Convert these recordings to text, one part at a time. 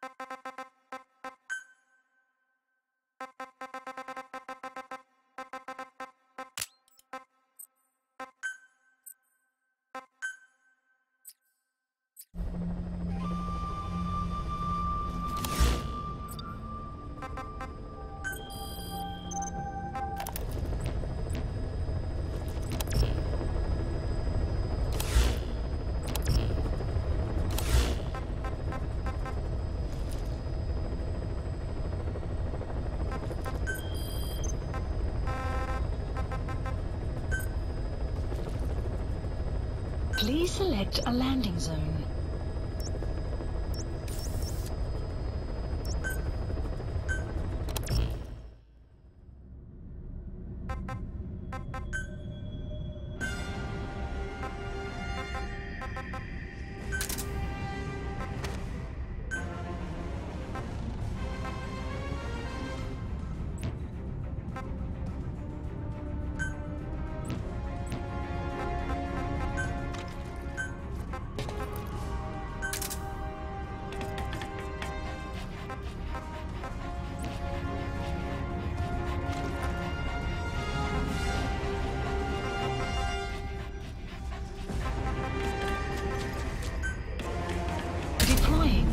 Please select a landing zone. Deploying.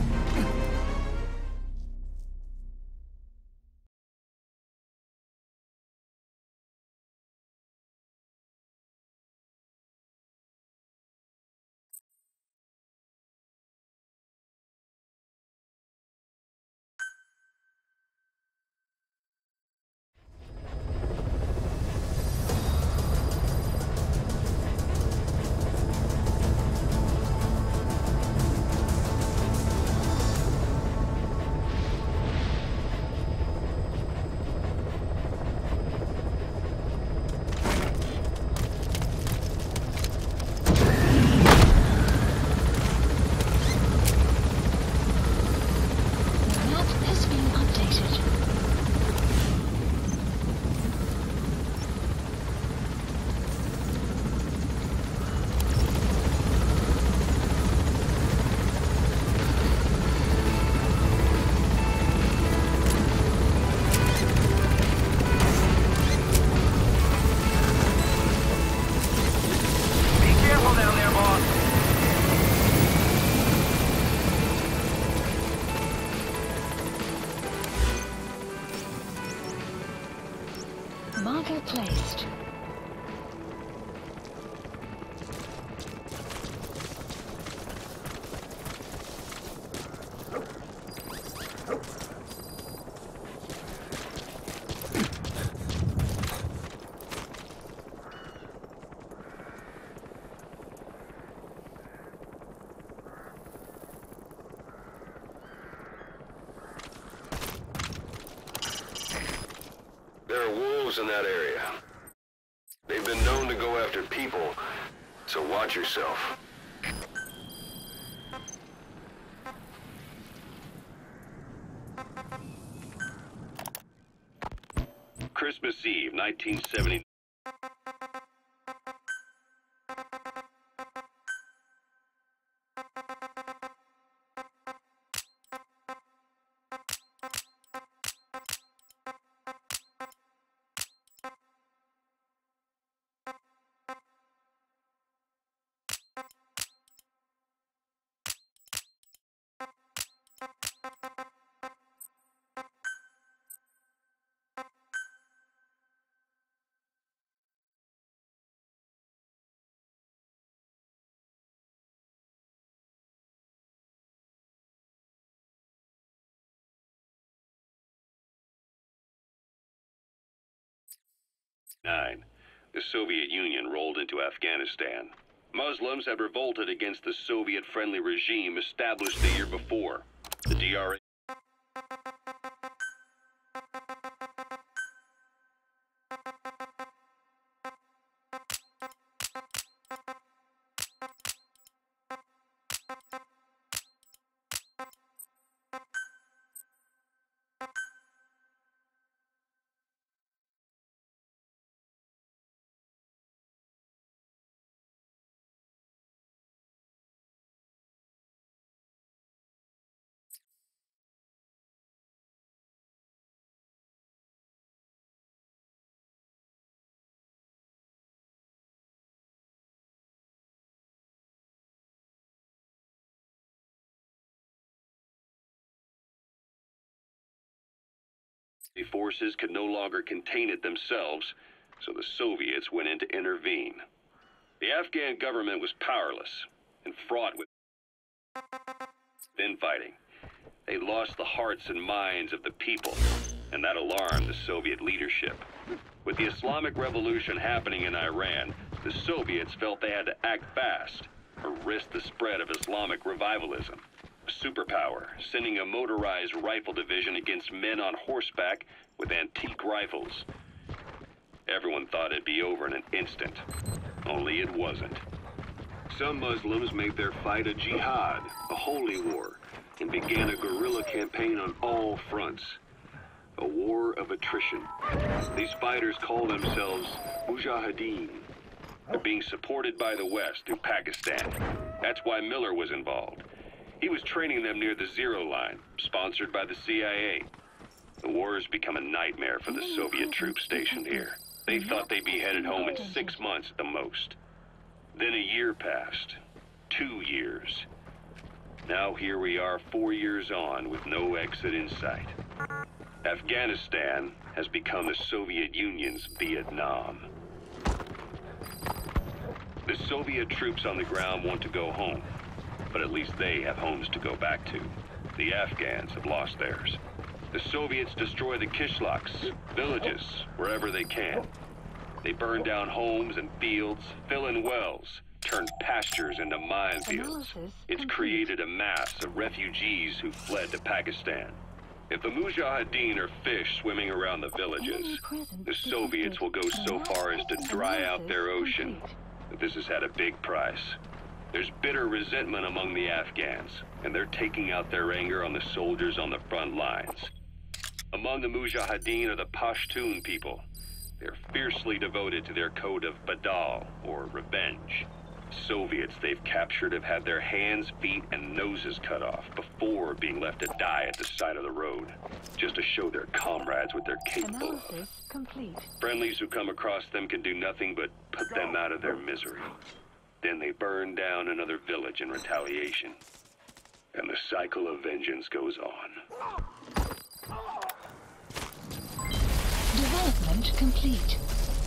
Marker placed. There are wolves in that area. They've been known to go after people, so watch yourself. Christmas Eve, 1970. The Soviet Union rolled into Afghanistan. Muslims had revolted against the Soviet-friendly regime established the year before. The DRA... The forces could no longer contain it themselves, so the Soviets went in to intervene. The Afghan government was powerless and fraught with infighting. They lost the hearts and minds of the people, and that alarmed the Soviet leadership. With the Islamic Revolution happening in Iran, the Soviets felt they had to act fast or risk the spread of Islamic revivalism. A superpower, sending a motorized rifle division against men on horseback with antique rifles. Everyone thought it'd be over in an instant, only it wasn't. Some Muslims made their fight a jihad, a holy war, and began a guerrilla campaign on all fronts. A war of attrition. These fighters call themselves Mujahideen. They're being supported by the West through Pakistan. That's why Miller was involved. He was training them near the Zero Line, sponsored by the CIA. The war has become a nightmare for the Soviet troops stationed here. They thought they'd be headed home in 6 months at the most. Then a year passed. 2 years. Now here we are 4 years on with no exit in sight. Afghanistan has become the Soviet Union's Vietnam. The Soviet troops on the ground want to go home, but at least they have homes to go back to. The Afghans have lost theirs. The Soviets destroy the kishlaks, villages, wherever they can. They burn down homes and fields, fill in wells, turn pastures into minefields. It's created a mass of refugees who fled to Pakistan. If the Mujahideen are fish swimming around the villages, the Soviets will go so far as to dry out their ocean. But this has had a big price. There's bitter resentment among the Afghans, and they're taking out their anger on the soldiers on the front lines. Among the Mujahideen are the Pashtun people. They're fiercely devoted to their code of Badal, or revenge. Soviets they've captured have had their hands, feet, and noses cut off before being left to die at the side of the road, just to show their comrades what they're capable of. Analysis complete. Friendlies who come across them can do nothing but put them out of their misery. Then they burn down another village in retaliation. And the cycle of vengeance goes on. Development complete.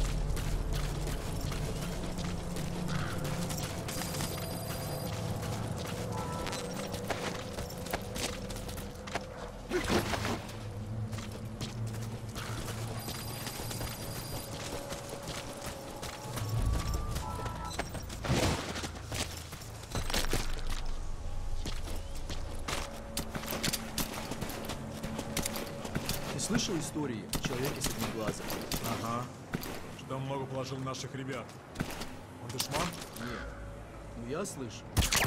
Слышал истории о человеке с одним глазом? Ага. Что он много положил наших ребят. Он душман? Нет. Ну я слышал.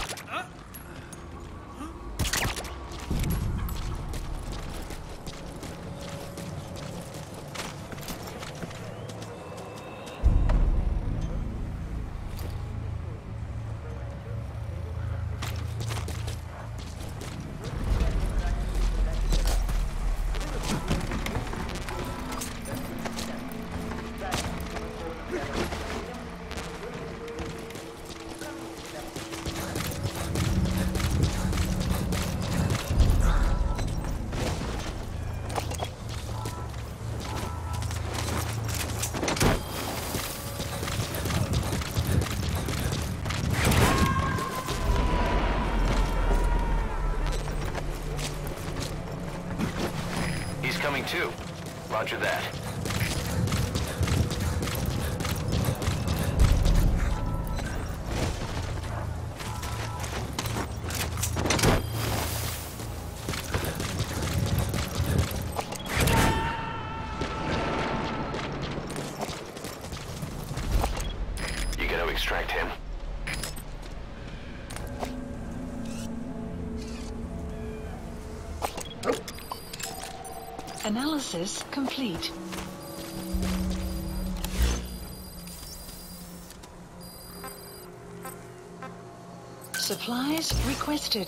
Coming too. Roger that. You gonna extract him? Analysis complete. Supplies requested.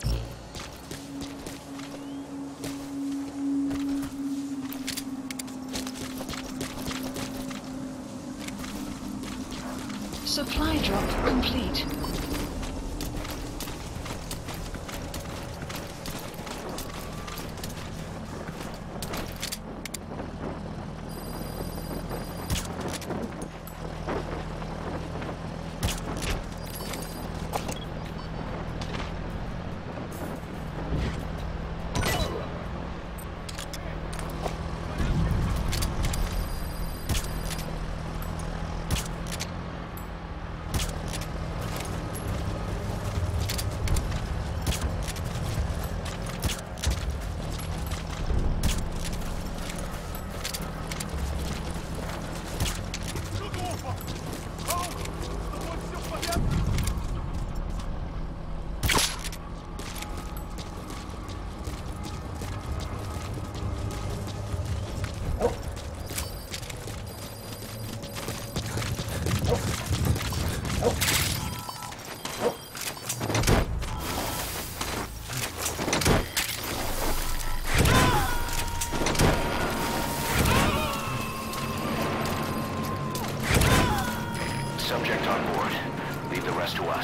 Supply drop complete. subject on board. Leave the rest to us.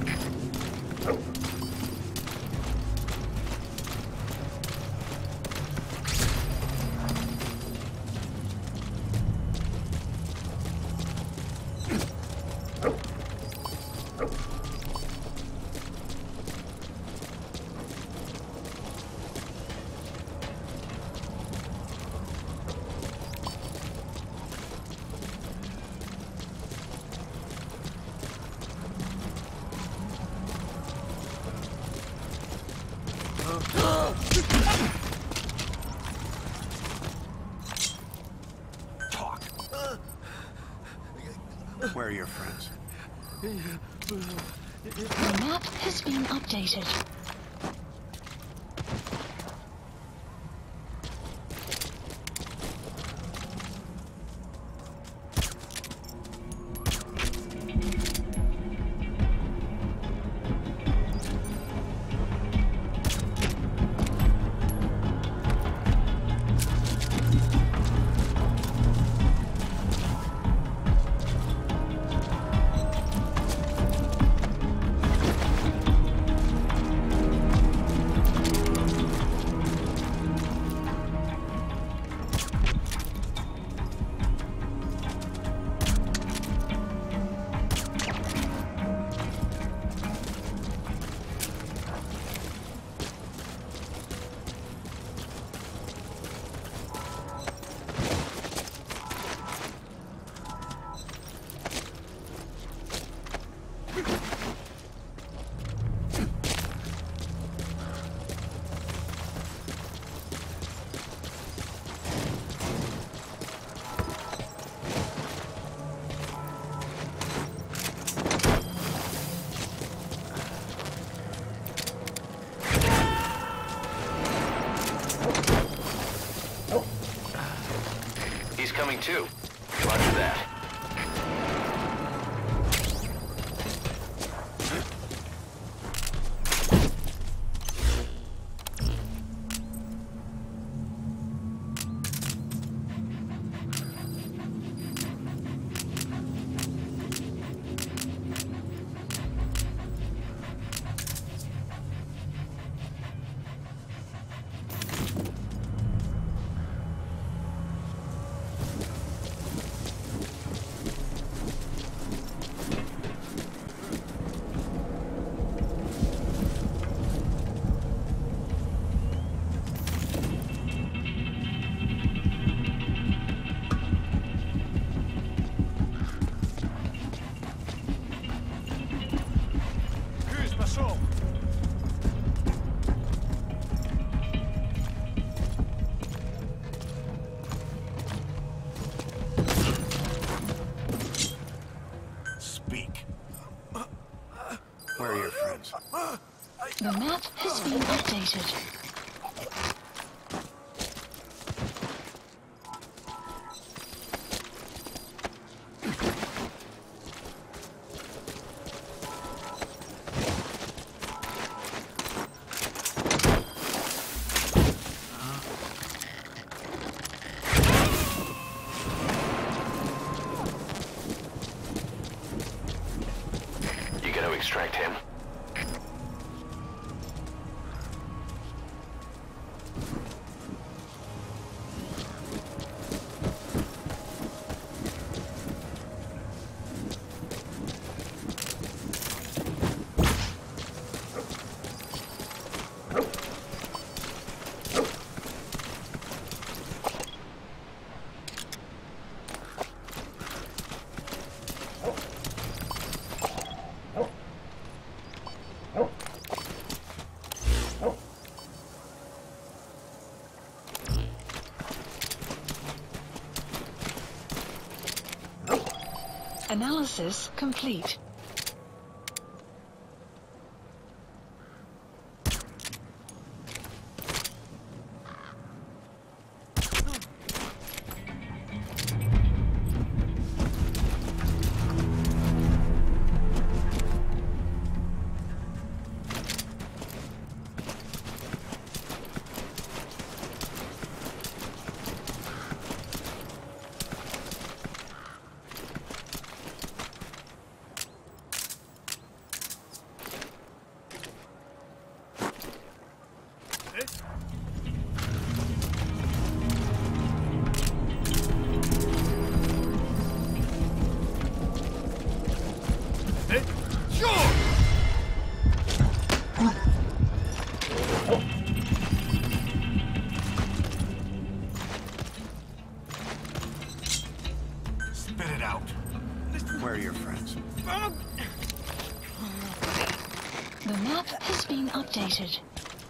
Talk. Where are your friends? The map has been updated. He's coming too. Roger that. Крыс, пошел! Speak. Where are your friends? The map has been updated. You gonna extract him? Analysis complete. Spit it out. Where are your friends? The map has been updated.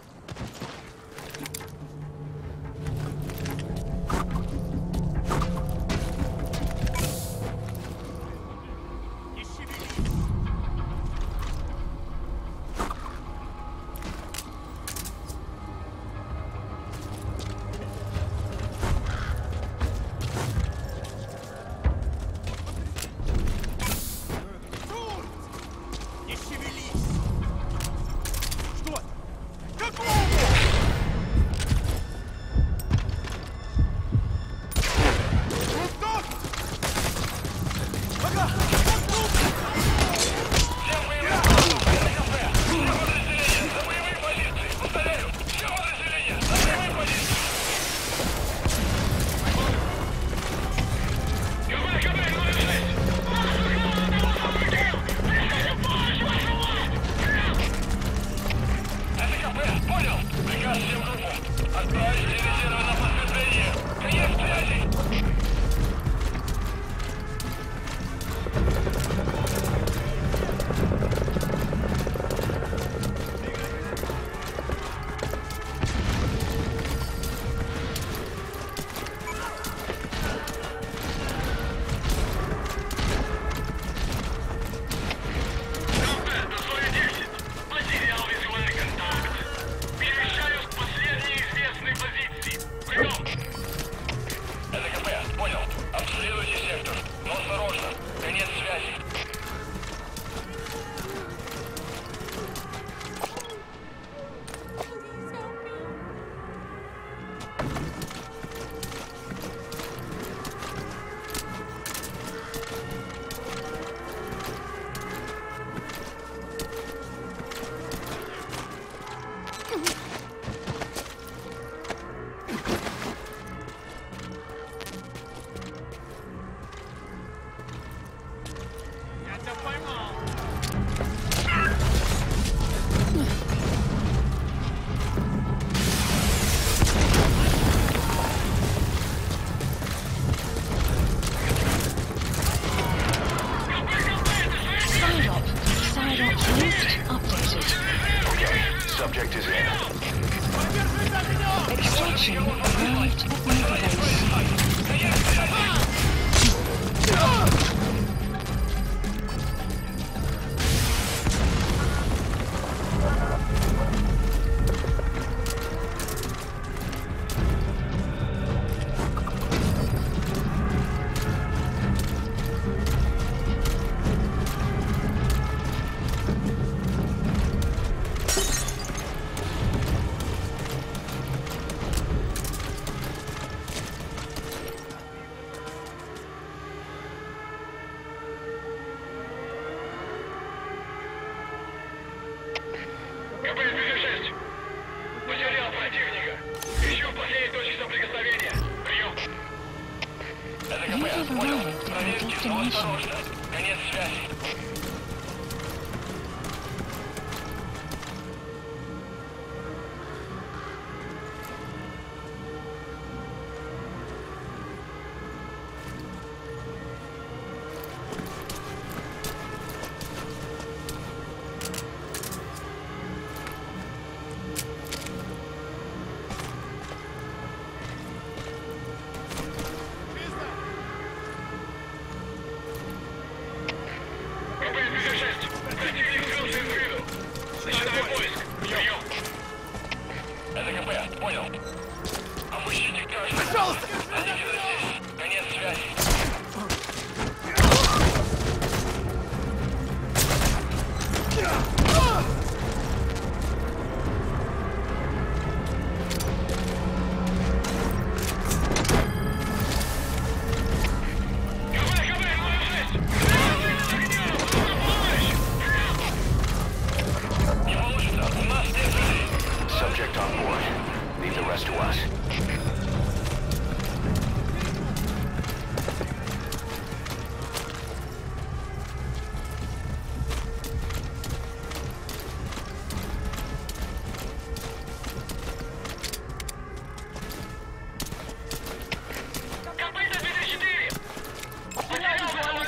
Subject is in. Extraction arrived at Nova Base. КП-56. Потерял противника. Ищу последние точки соприкосновения. Прием. Это КП. Понял. Проверьте, но осторожно. Конец связи. КП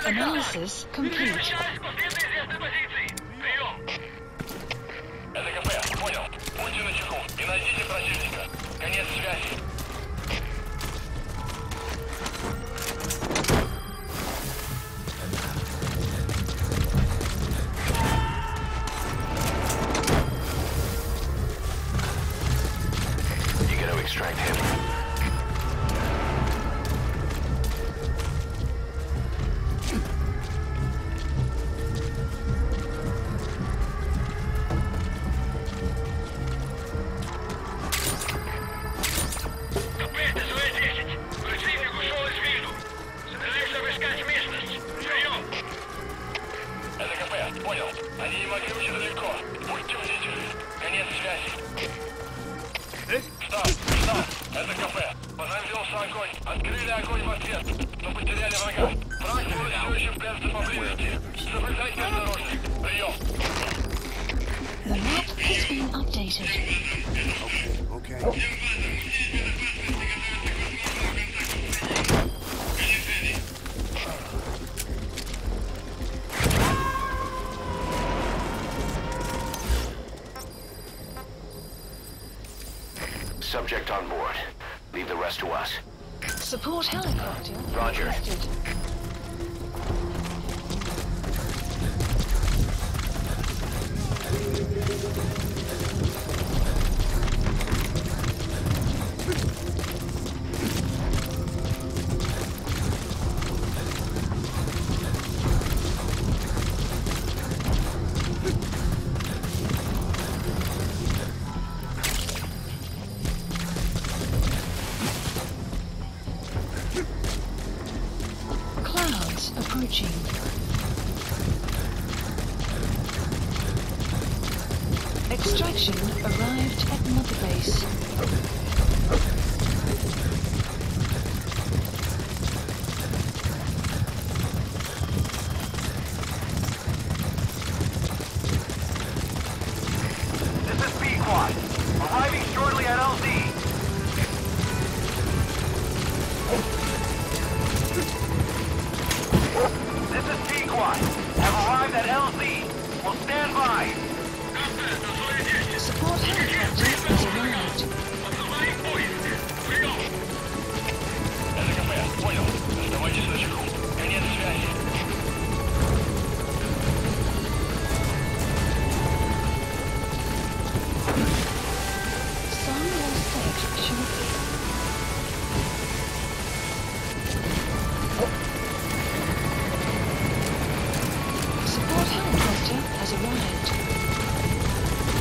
Analysis complete. Возвращаюсь к последней известной позиции. Прием. Это КП. Понял. Будьте начеку и найдите противника. Конец связи. You gotta extract him. КП, это СВ-10. Противник ушел из виду. Собираюсь обыскать местность. Прием. Это КП. Понял. Они не могли уйти далеко. Будьте бдительны. Конец связи. Штаб. Это КП. Возобновился огонь. Открыли огонь в ответ, но потеряли врага. Враг может все еще прятаться поблизости. Соблюдайте осторожность. Прием. The map has been updated. Okay. Subject on board. Leave the rest to us. Support helicopter Roger. requested. Clouds approaching. Extraction arrived at Mother Base. This is B-Quad. Arriving shortly at LZ. This is B-Quad. Have arrived at LZ. Will stand by. Support helicopter has arrived. Отзывай поезд. Прием. Это КП. Понял. Оставайтесь начеку. Конец связи. Sun will set shortly. Support helicopter has arrived.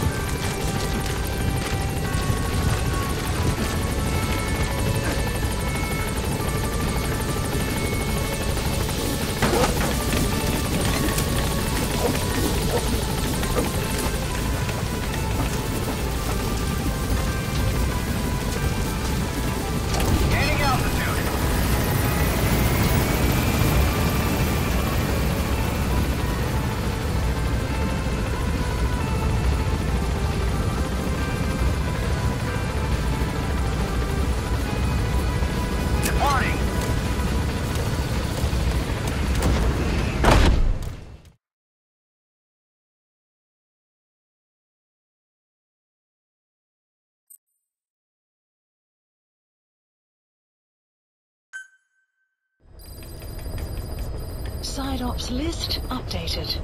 Gaining altitude. Departing. Side ops list updated.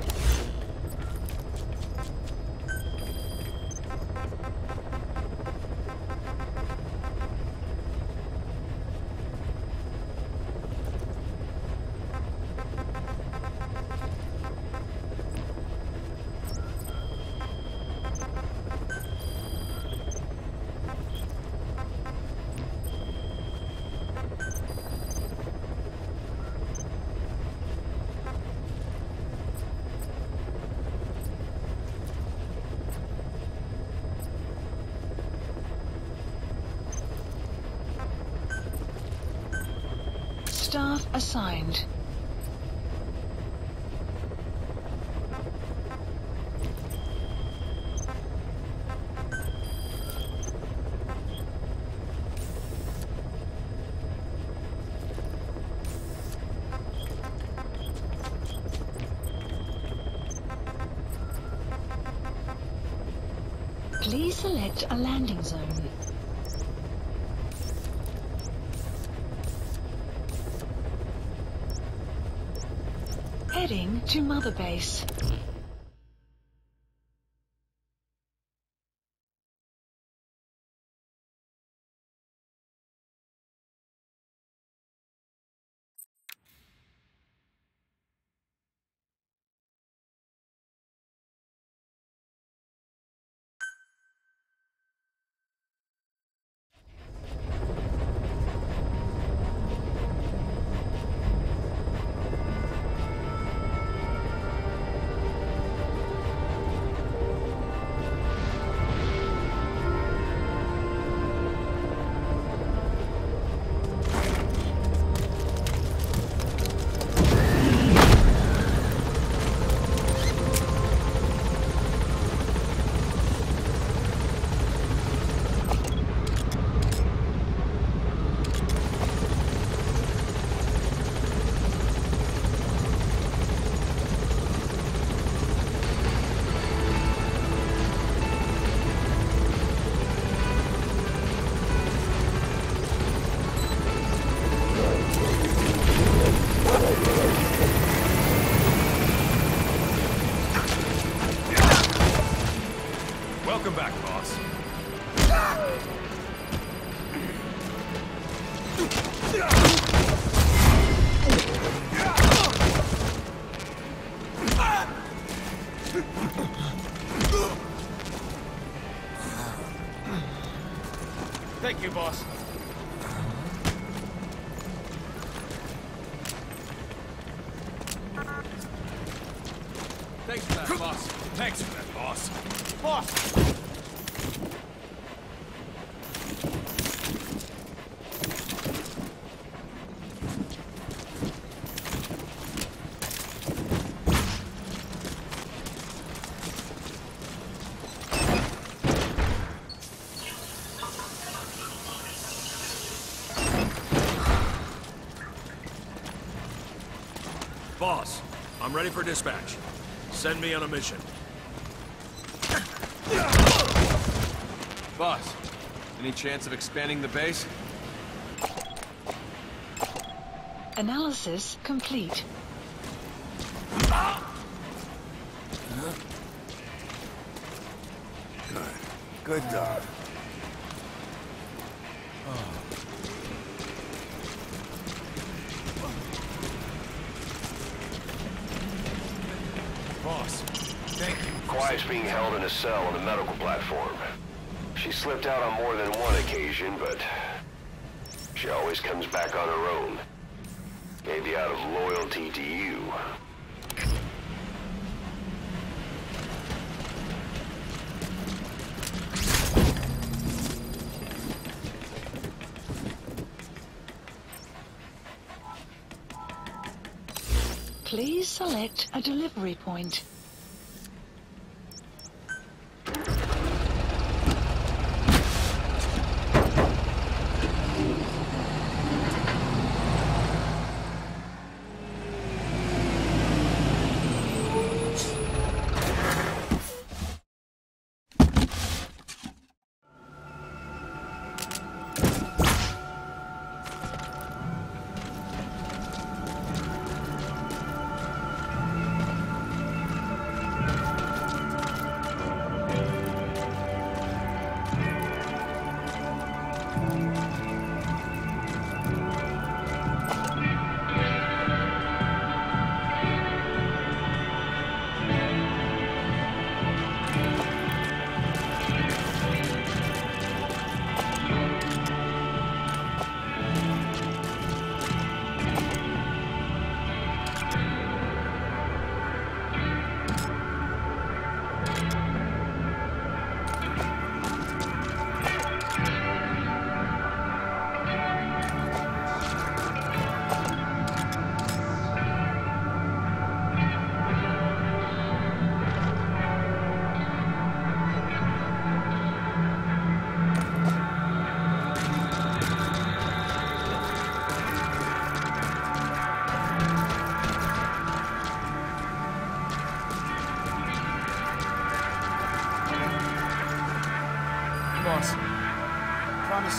Staff assigned. Please select a landing zone. Heading to Mother Base. Welcome back, boss. Thank you, boss. Thanks for that, boss. Thanks for that, boss. Boss! Boss, I'm ready for dispatch. Send me on a mission. Boss, any chance of expanding the base? Analysis complete. Good dog. Boss, thank you. Quiet's being held in a cell on the medical platform. She slipped out on more than one occasion, but she always comes back on her own. Maybe out of loyalty to you. Please select a delivery point.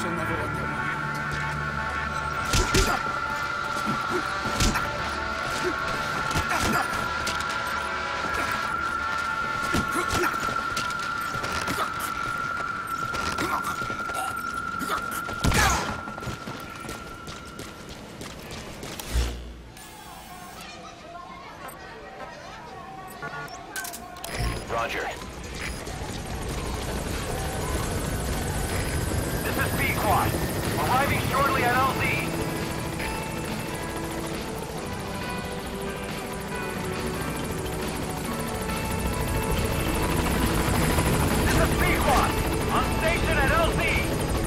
shall never let them. Roger. This is Pequod. Arriving shortly at LZ. This is Pequod. On station at LZ.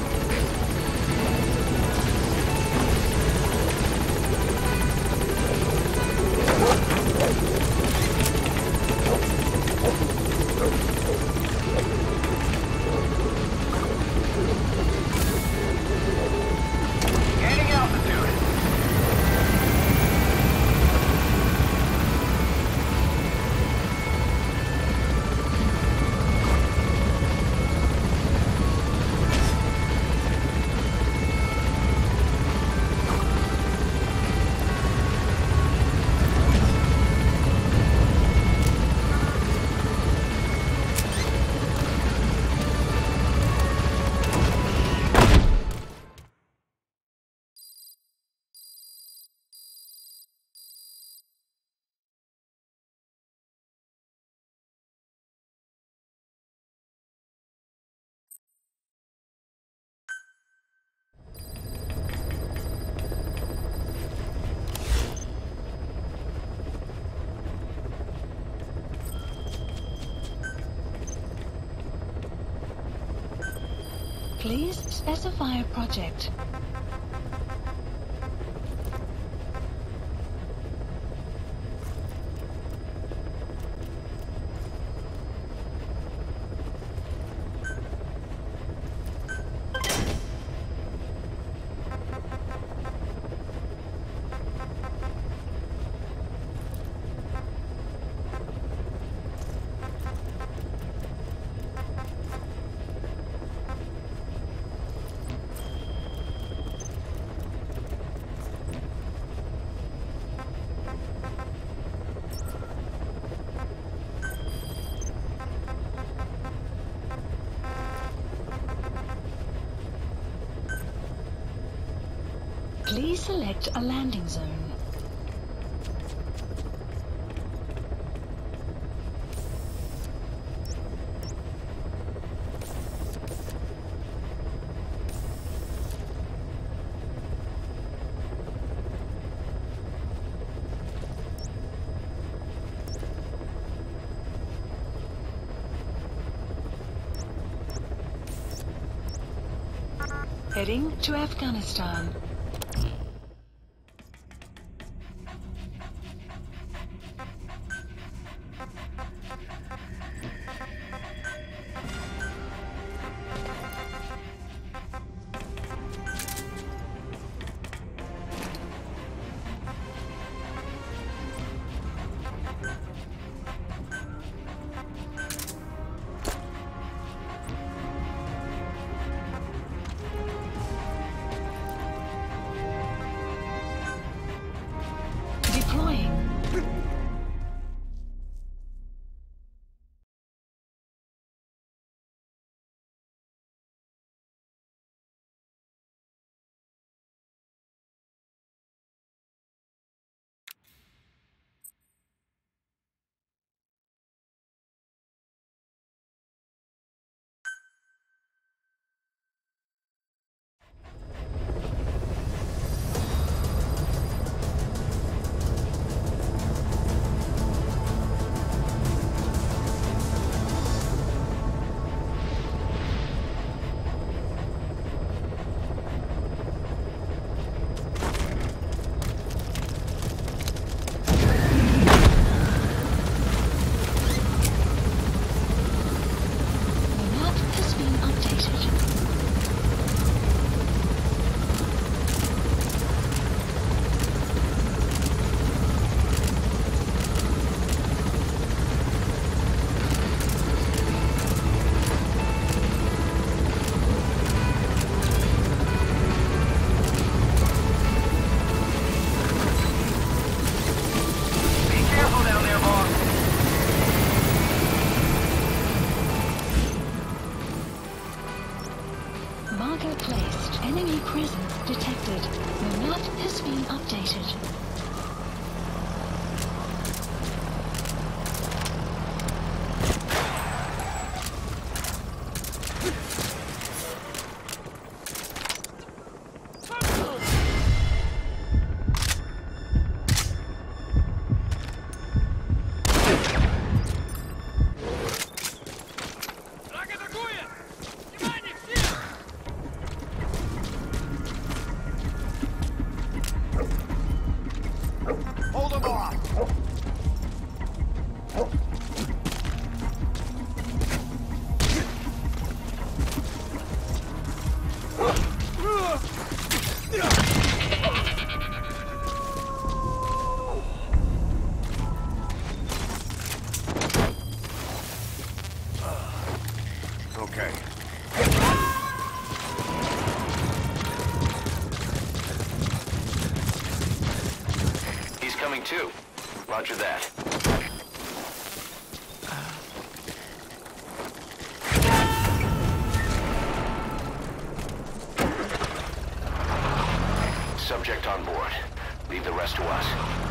Gaining altitude. Please specify a project. Please select a landing zone. Heading to Afghanistan. been updated. Hold them off! Okay. He's coming too. Roger that. Subject on board. Leave the rest to us.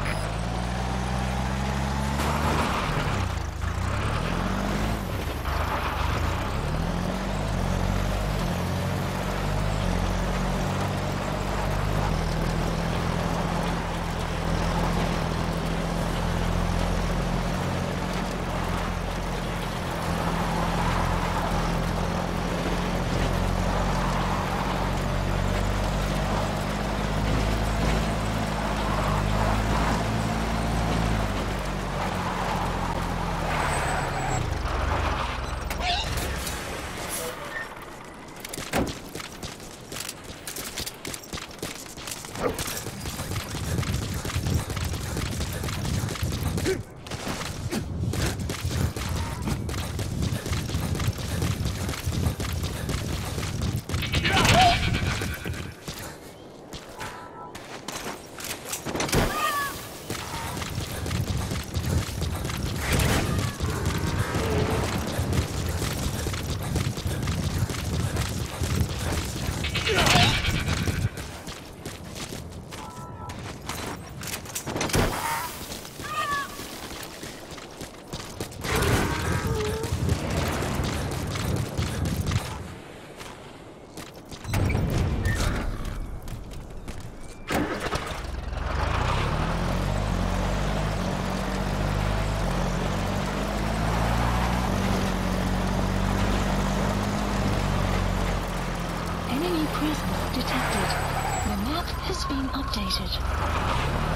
Enemy presence detected. The map has been updated.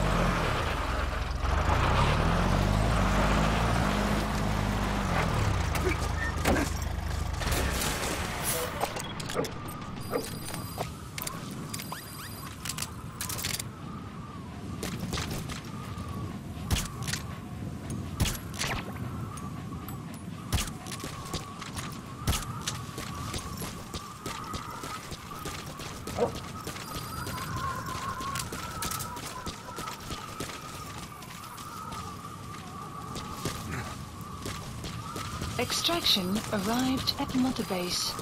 Extraction arrived at Mother Base.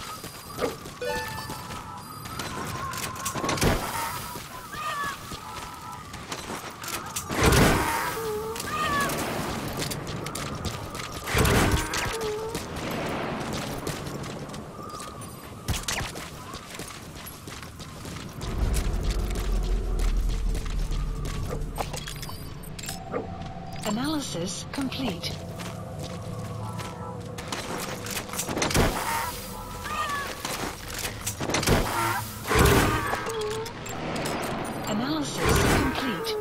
Analysis complete. Analysis complete.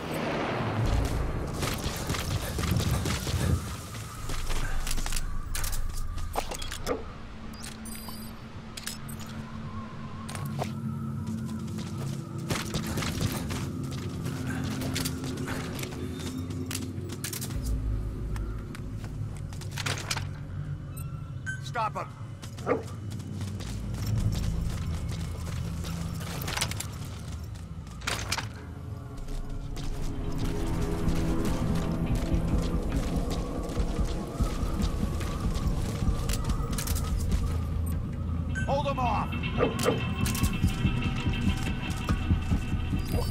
Stop him! Hold him off!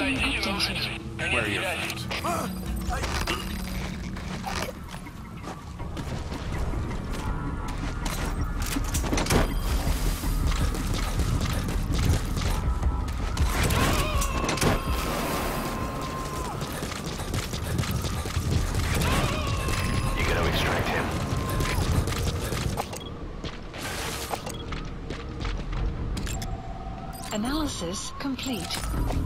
being Найдите updated. нарушителей. Конец Where are your связи. friends? You gotta extract him. Analysis complete.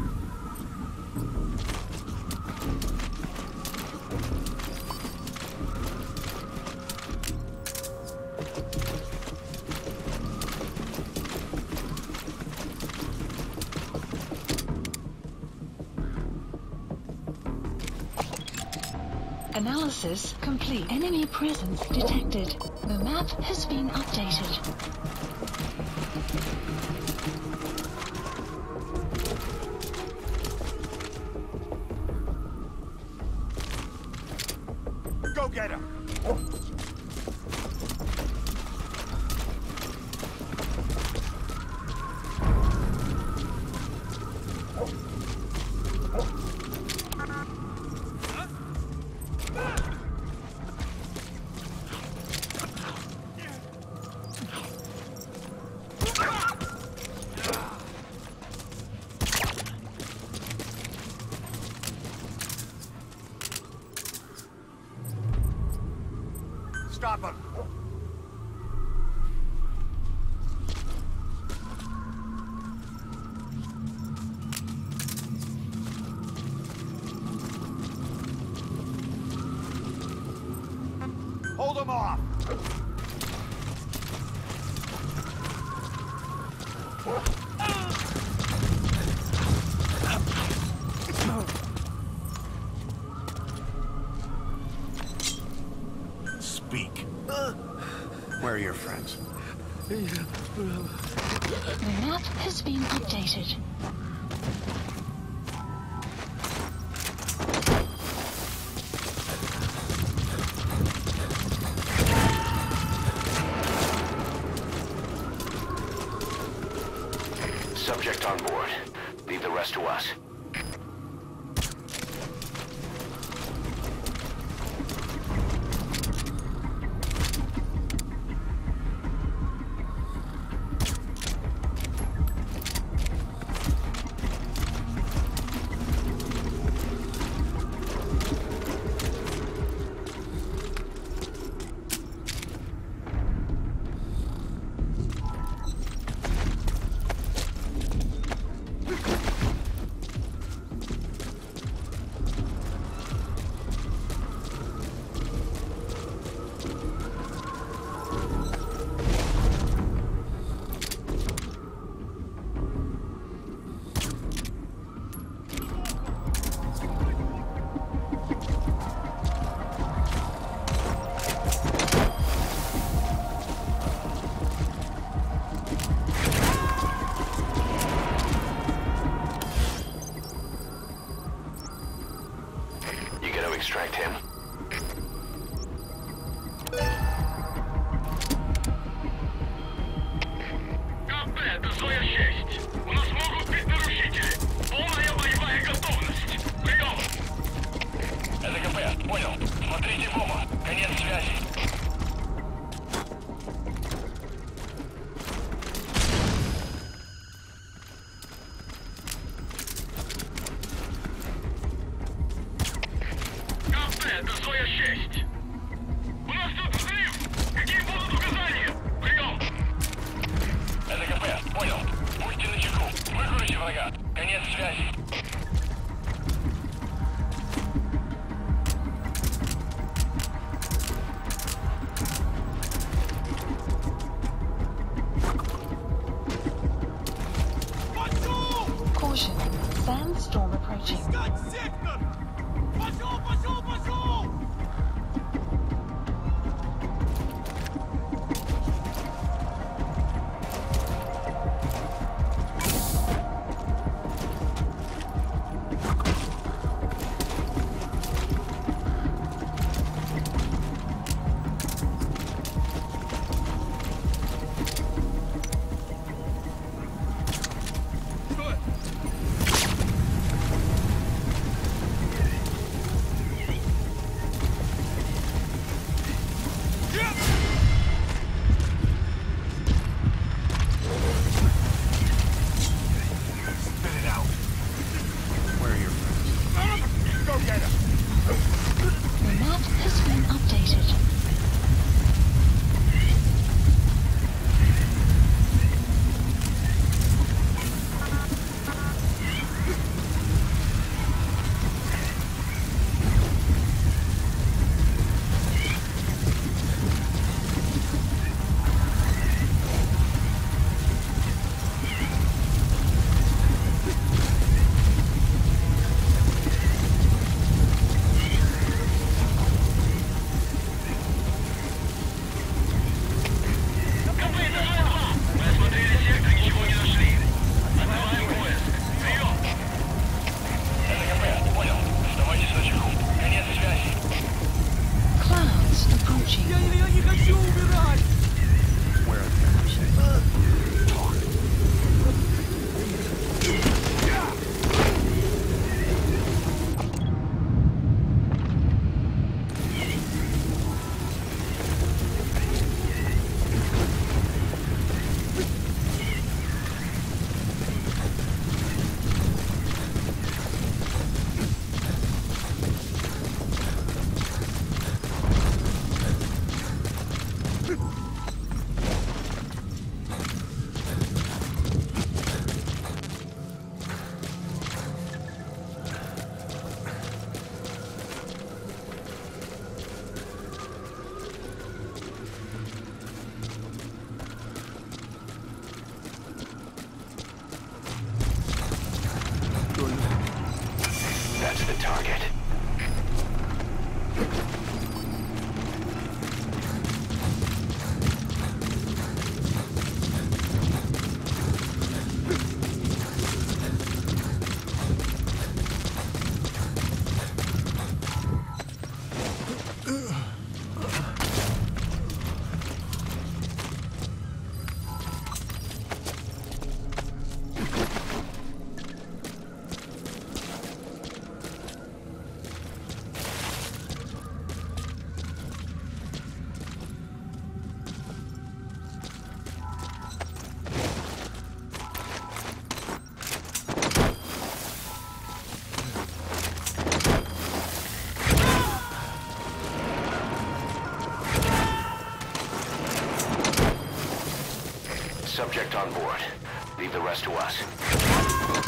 Analysis complete. Enemy presence detected. The map has been updated. Go get him. Stop him. Hold him off. Speak. Where are your friends? The map has been updated. Subject on board. Leave the rest to us. Extract him. КП, это Зоя 6. У нас могут быть нарушители. Полная боевая готовность. Прием. Это КП, понял. Смотрите в оба. Конец связи. Это Зоя 6. У нас тут взрыв. Какие будут указания? Прием. Это КП. Понял. Будьте начеку. Выключи врага. Конец связи. Caution. Sandstorm approaching. Пошел, пошел, пошел! Я не хочу умирать! Where are the others? Talk. That's the target. Subject on board. Leave the rest to us.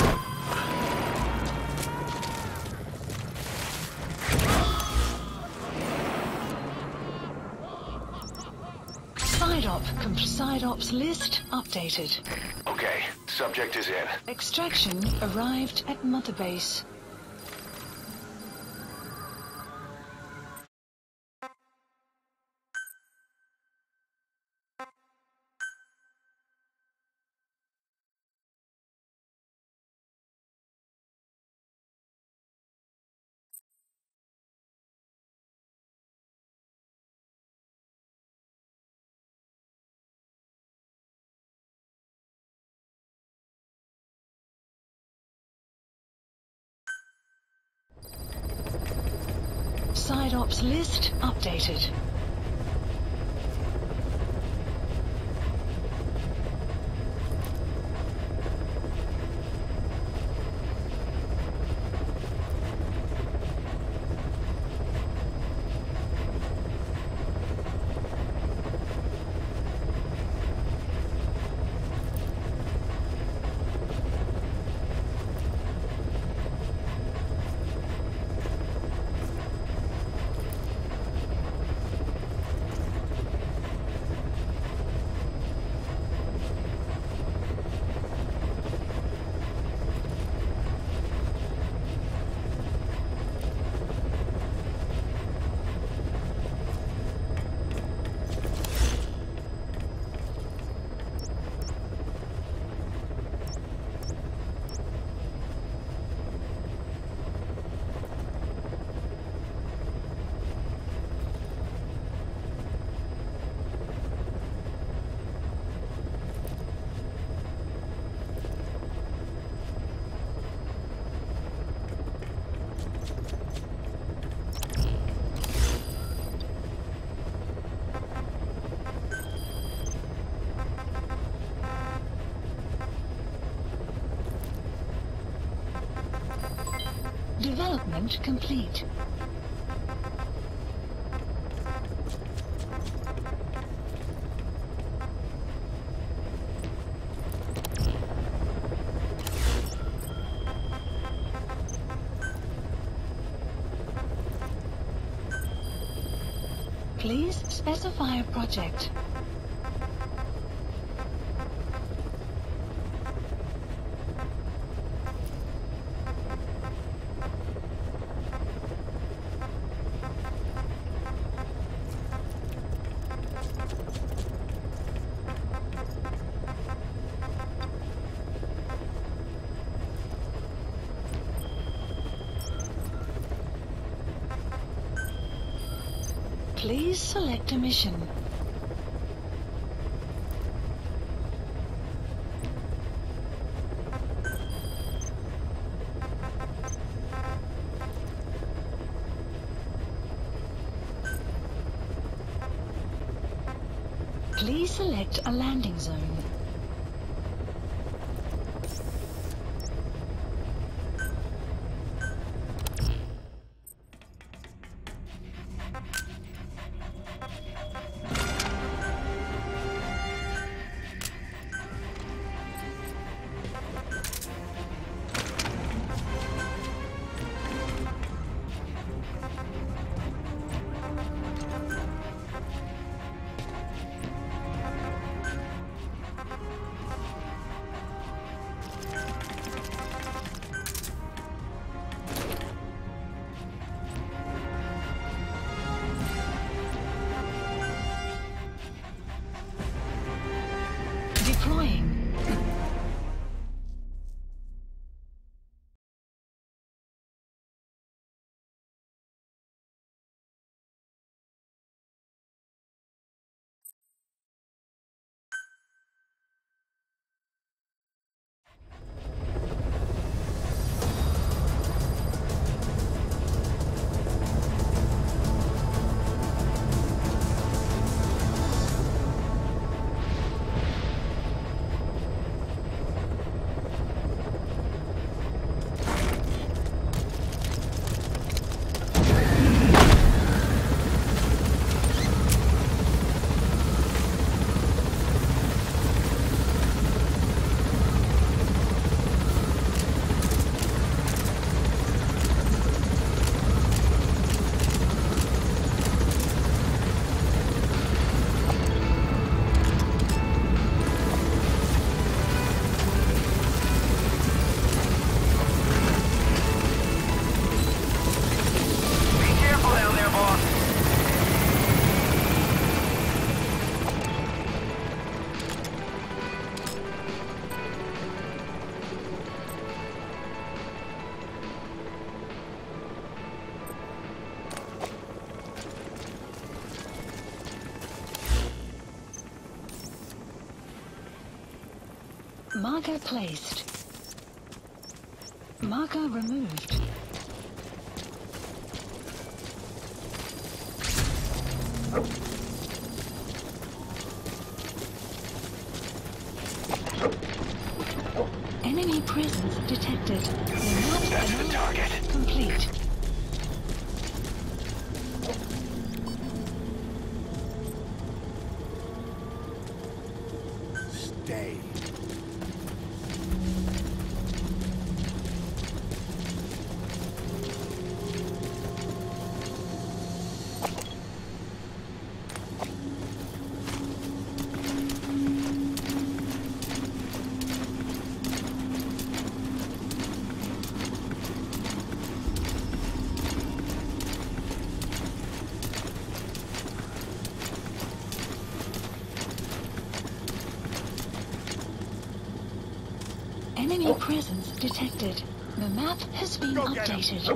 Side ops list updated. Okay, subject is in. Extraction arrived at Mother Base. Side ops list updated. Development complete. Please specify a project. Please select a mission. Please select a landing zone. Deploying. Marker placed. Marker removed. Enemy presence detected. That's the target. Complete. Stay. Enemy presence detected. The map has been updated.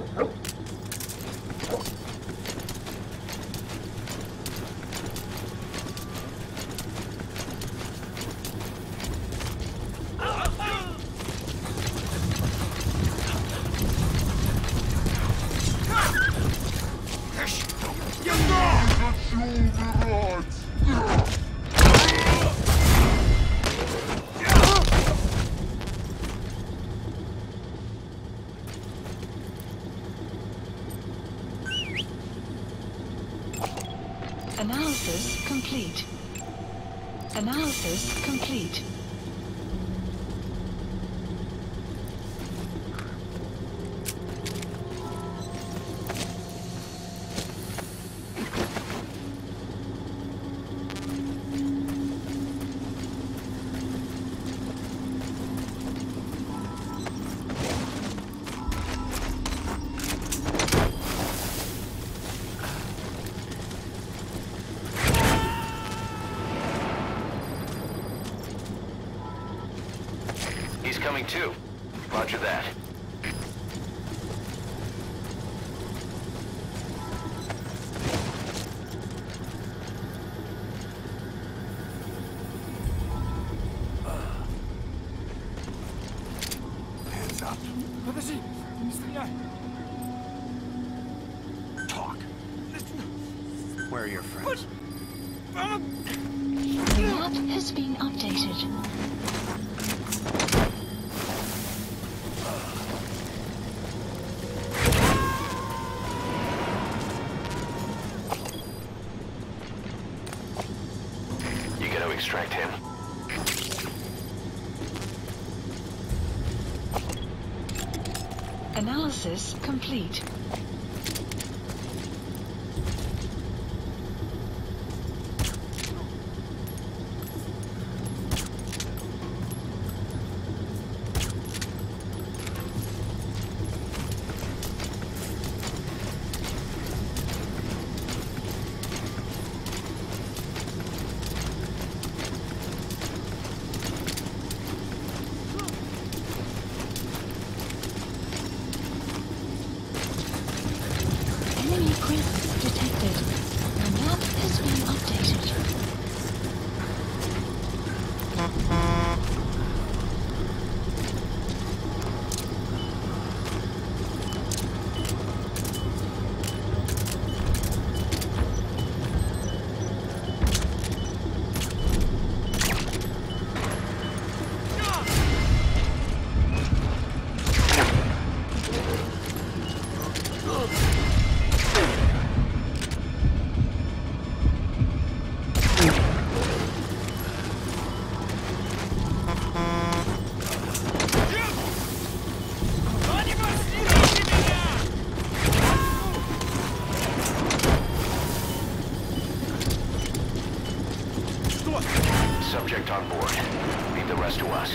Analysis complete. Analysis complete. He's coming too. Roger that. Where are your friends? The map has been updated. You gonna extract him? Analysis complete. Enemy presence detected. The map has been updated. Subject on board. Leave the rest to us.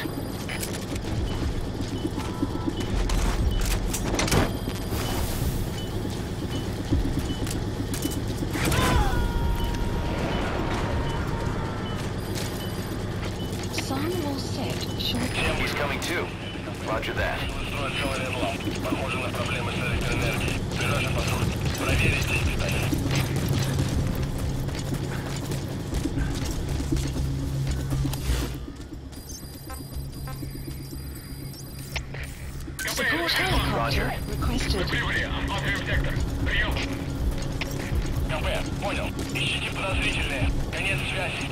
Sun will set shortly. He's coming too. Roger that. Похоже на проблемы с электроэнергией. Ближайший патруль. Проверить действия. Support helicopter requested. Прибыли. Осматриваем сектор. Прием. КП. Понял. Ищите подозрительные. Конец связи.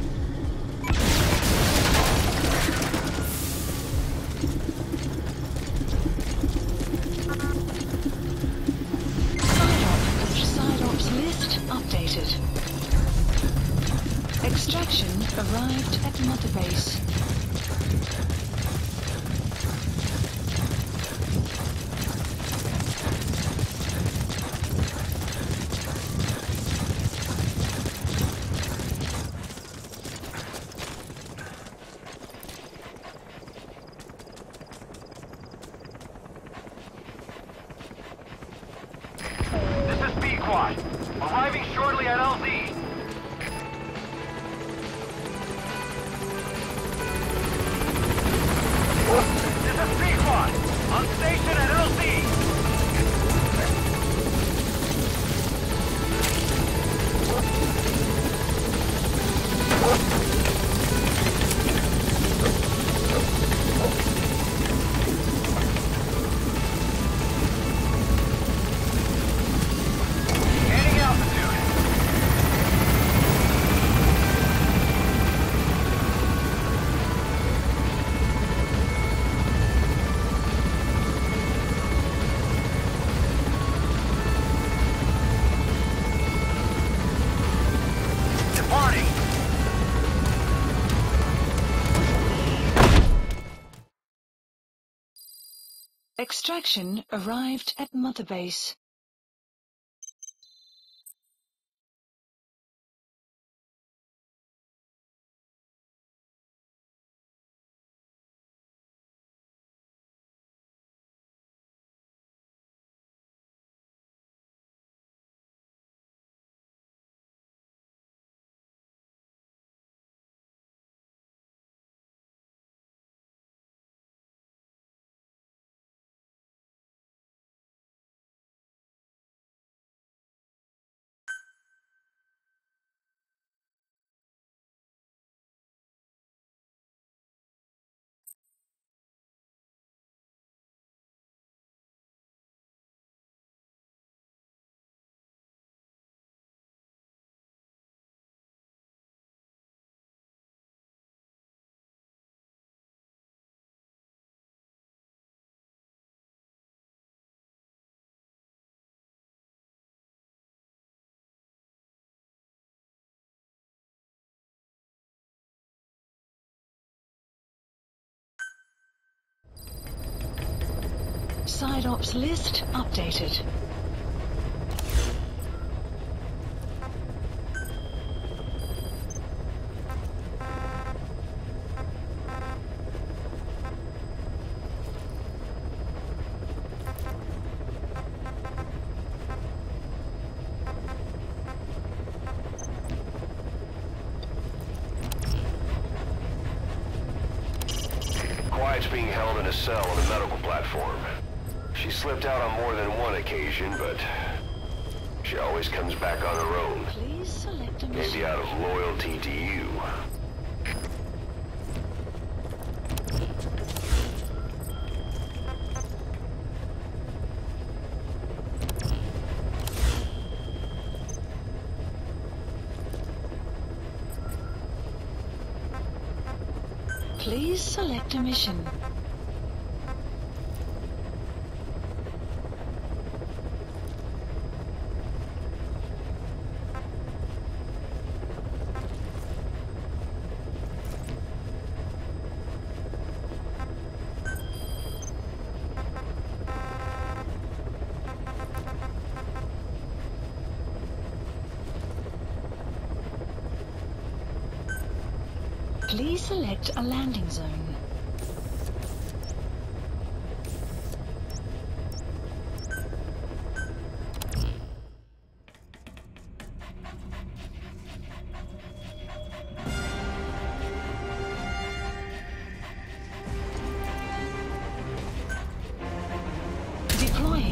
PsyOps list updated. Extraction arrived at Mother Base. This is B-Quad. Arriving shortly at LZ. This is B-Quad. On station at LZ. Gaining altitude. Departing. Extraction arrived at Mother Base. Side ops list updated. Quiet's being held in a cell on a medical platform. She slipped out on more than one occasion, but she always comes back on her own. Please select a Maybe mission. out of loyalty to you. Please select a mission. Please select a landing zone. Deploying.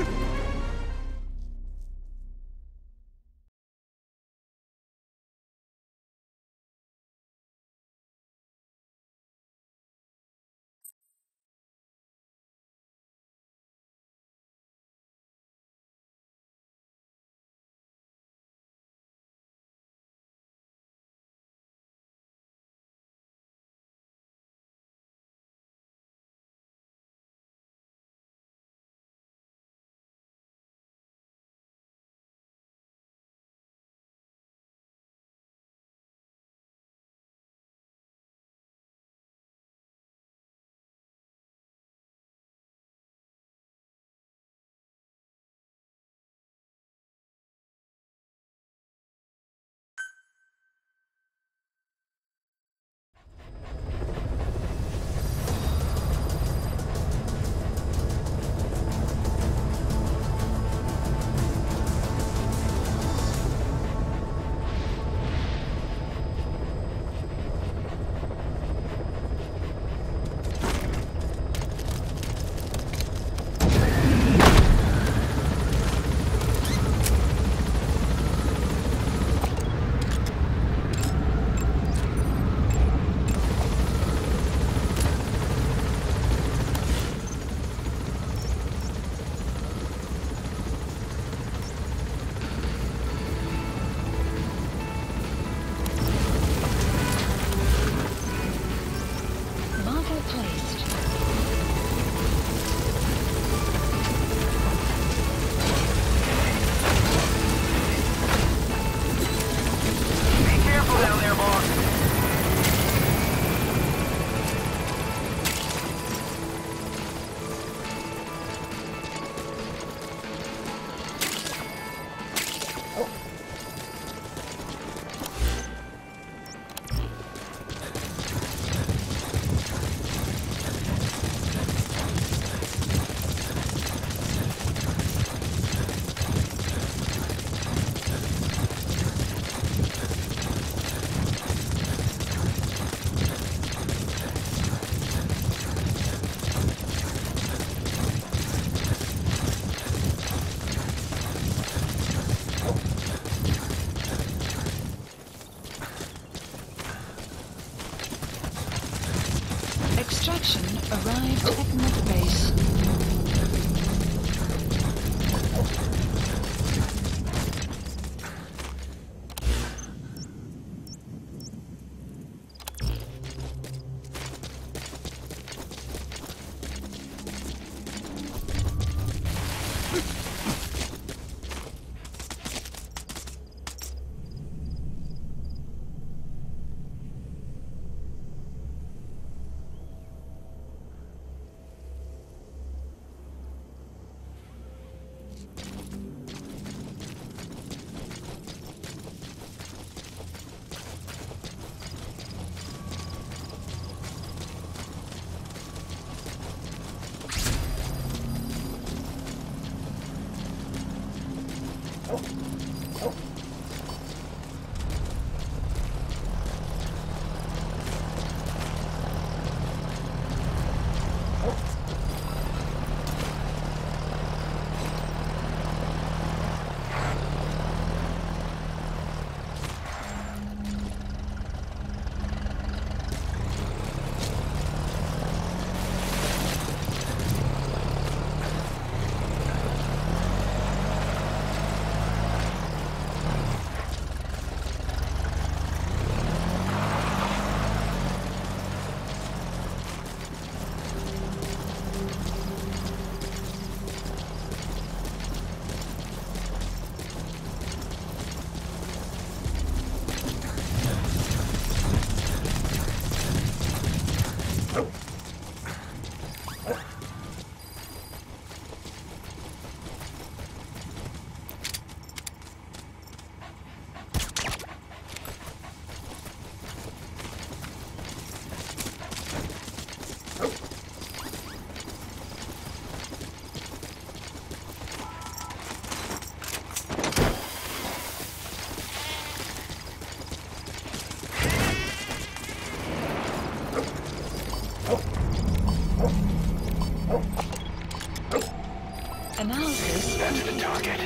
Marker placed. Be careful down there, boss. Extraction arrived at Mother Base. Nantucket.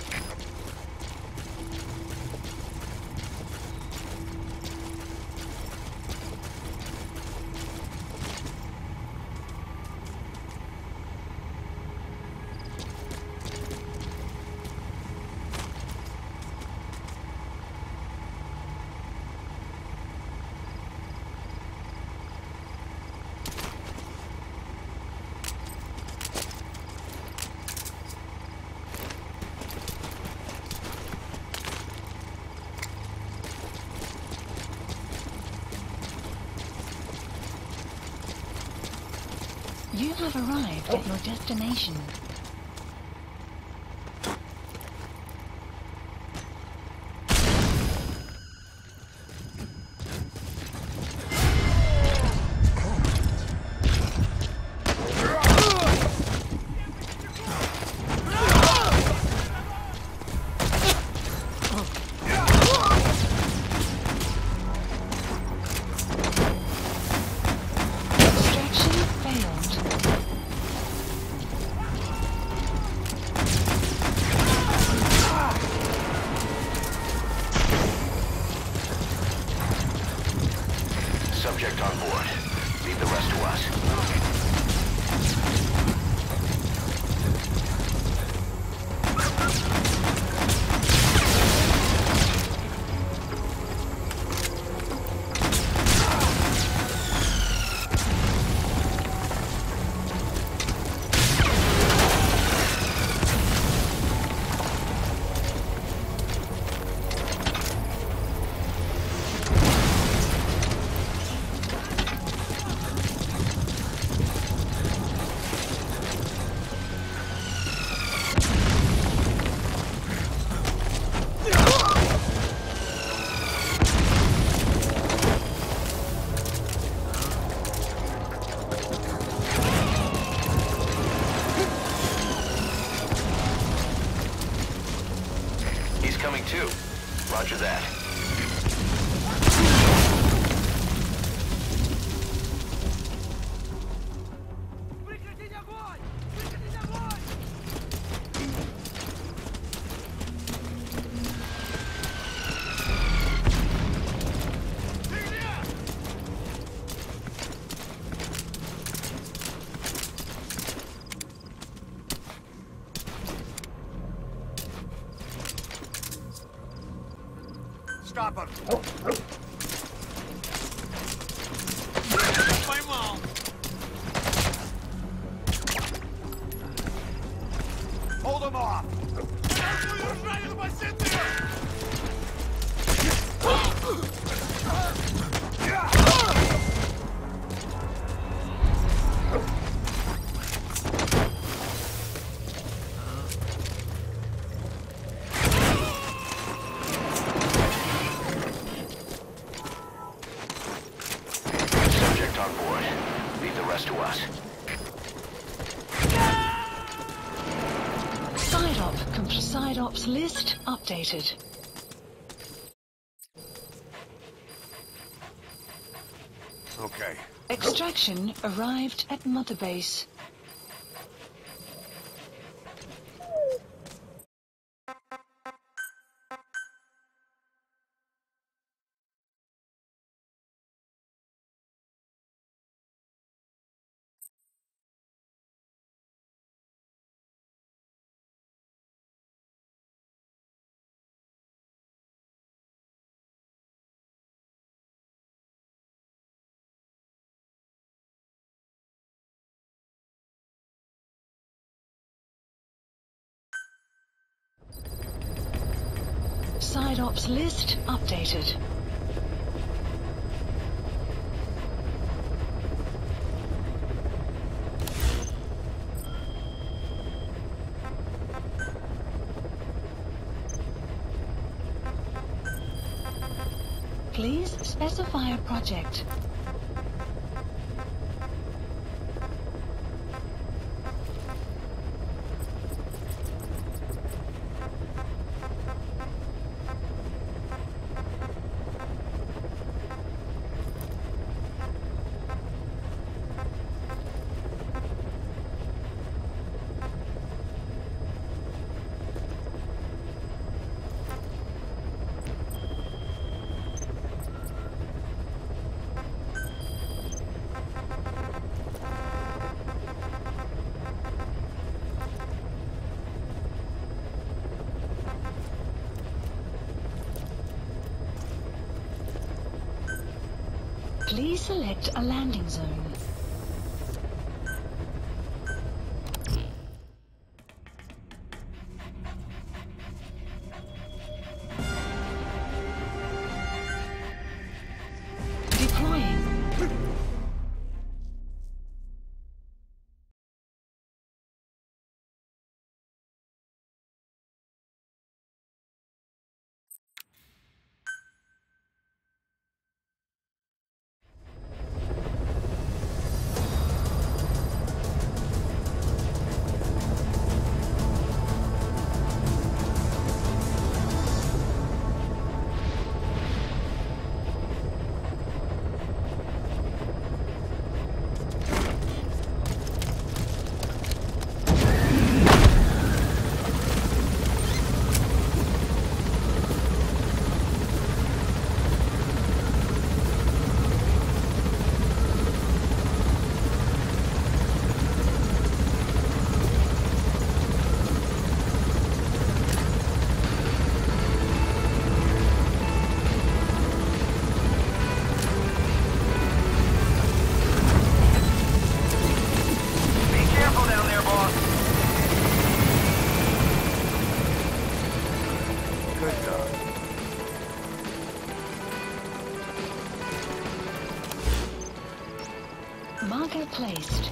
You have arrived at your destination. Subject on board. Leave the rest to us. Coming too. Roger that. Прекратить огонь! Прекратить огонь! Stop him! Поймал! Hold him off! Ранен позицию! On board. Leave the rest to us. Side ops list updated. Okay. Extraction arrived at Mother Base. Side ops list updated. Please specify a project. Please select a landing zone. Marker placed.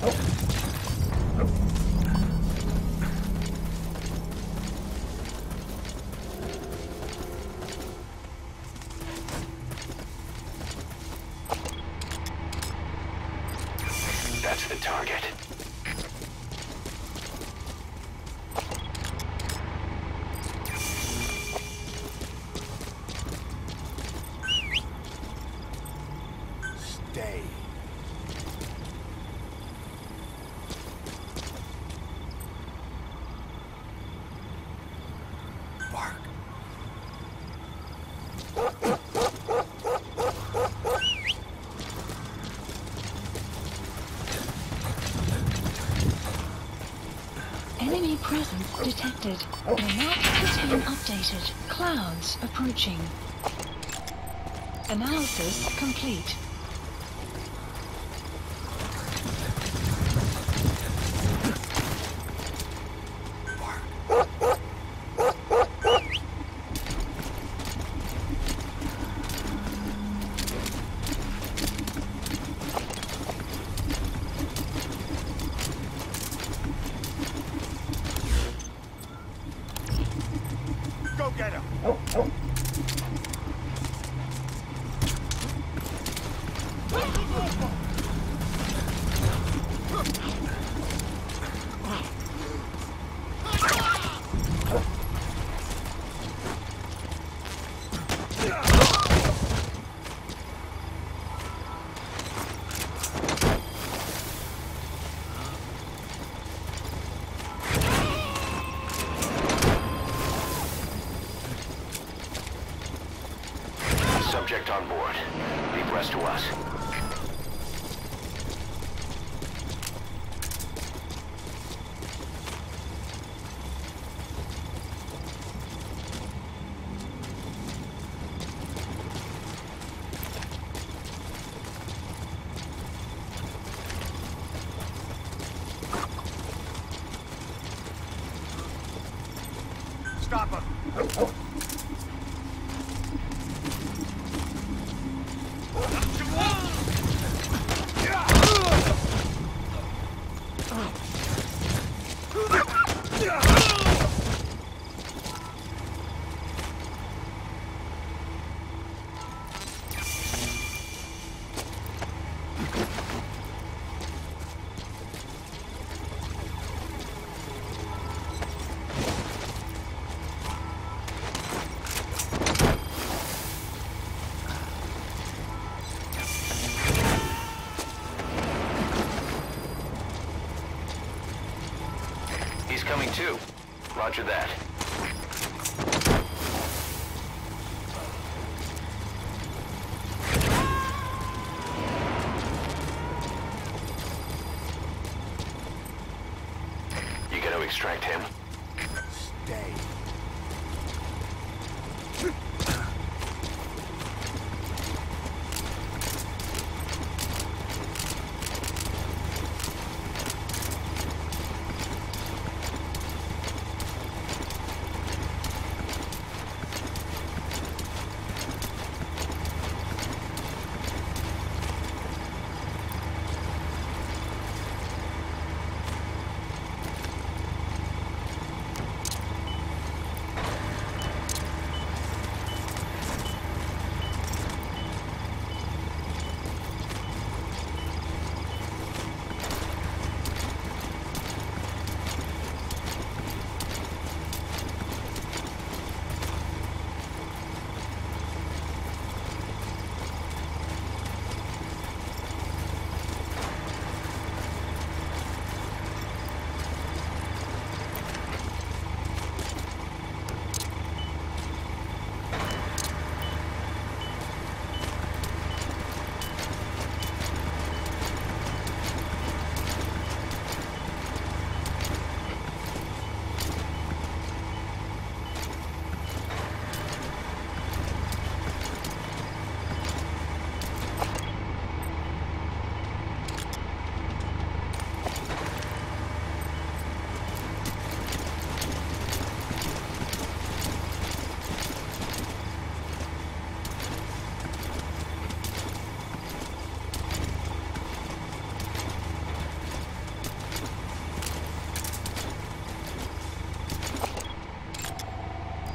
That's the target. Stay. Bark. Enemy presence detected. The map has been updated. Clouds approaching. Analysis complete. Go get him! Subject on board. Be abreast to us. Stop him! He's coming too. Roger that. You gonna extract him? Stay.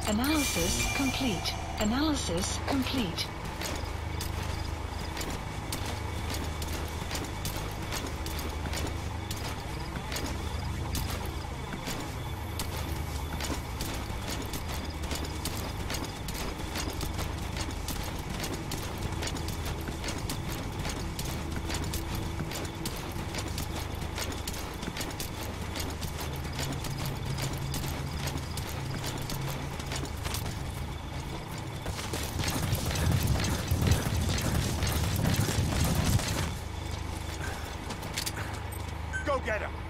Analysis complete. Analysis complete. Go get him!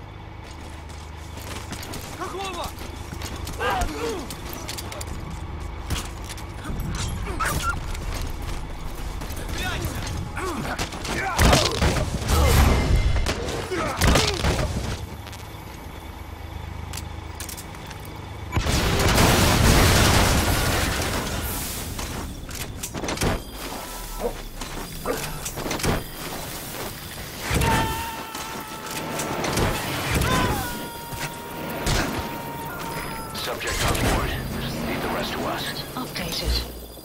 Subject on board. Leave the rest to us. Updated.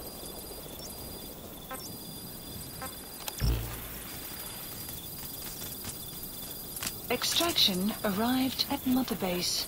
Extraction arrived at Mother Base.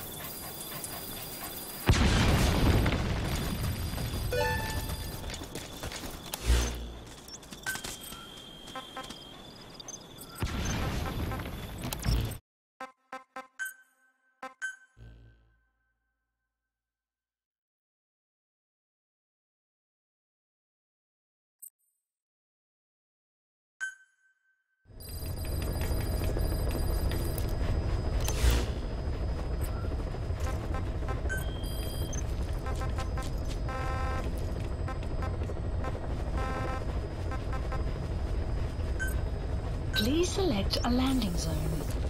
Please select a landing zone.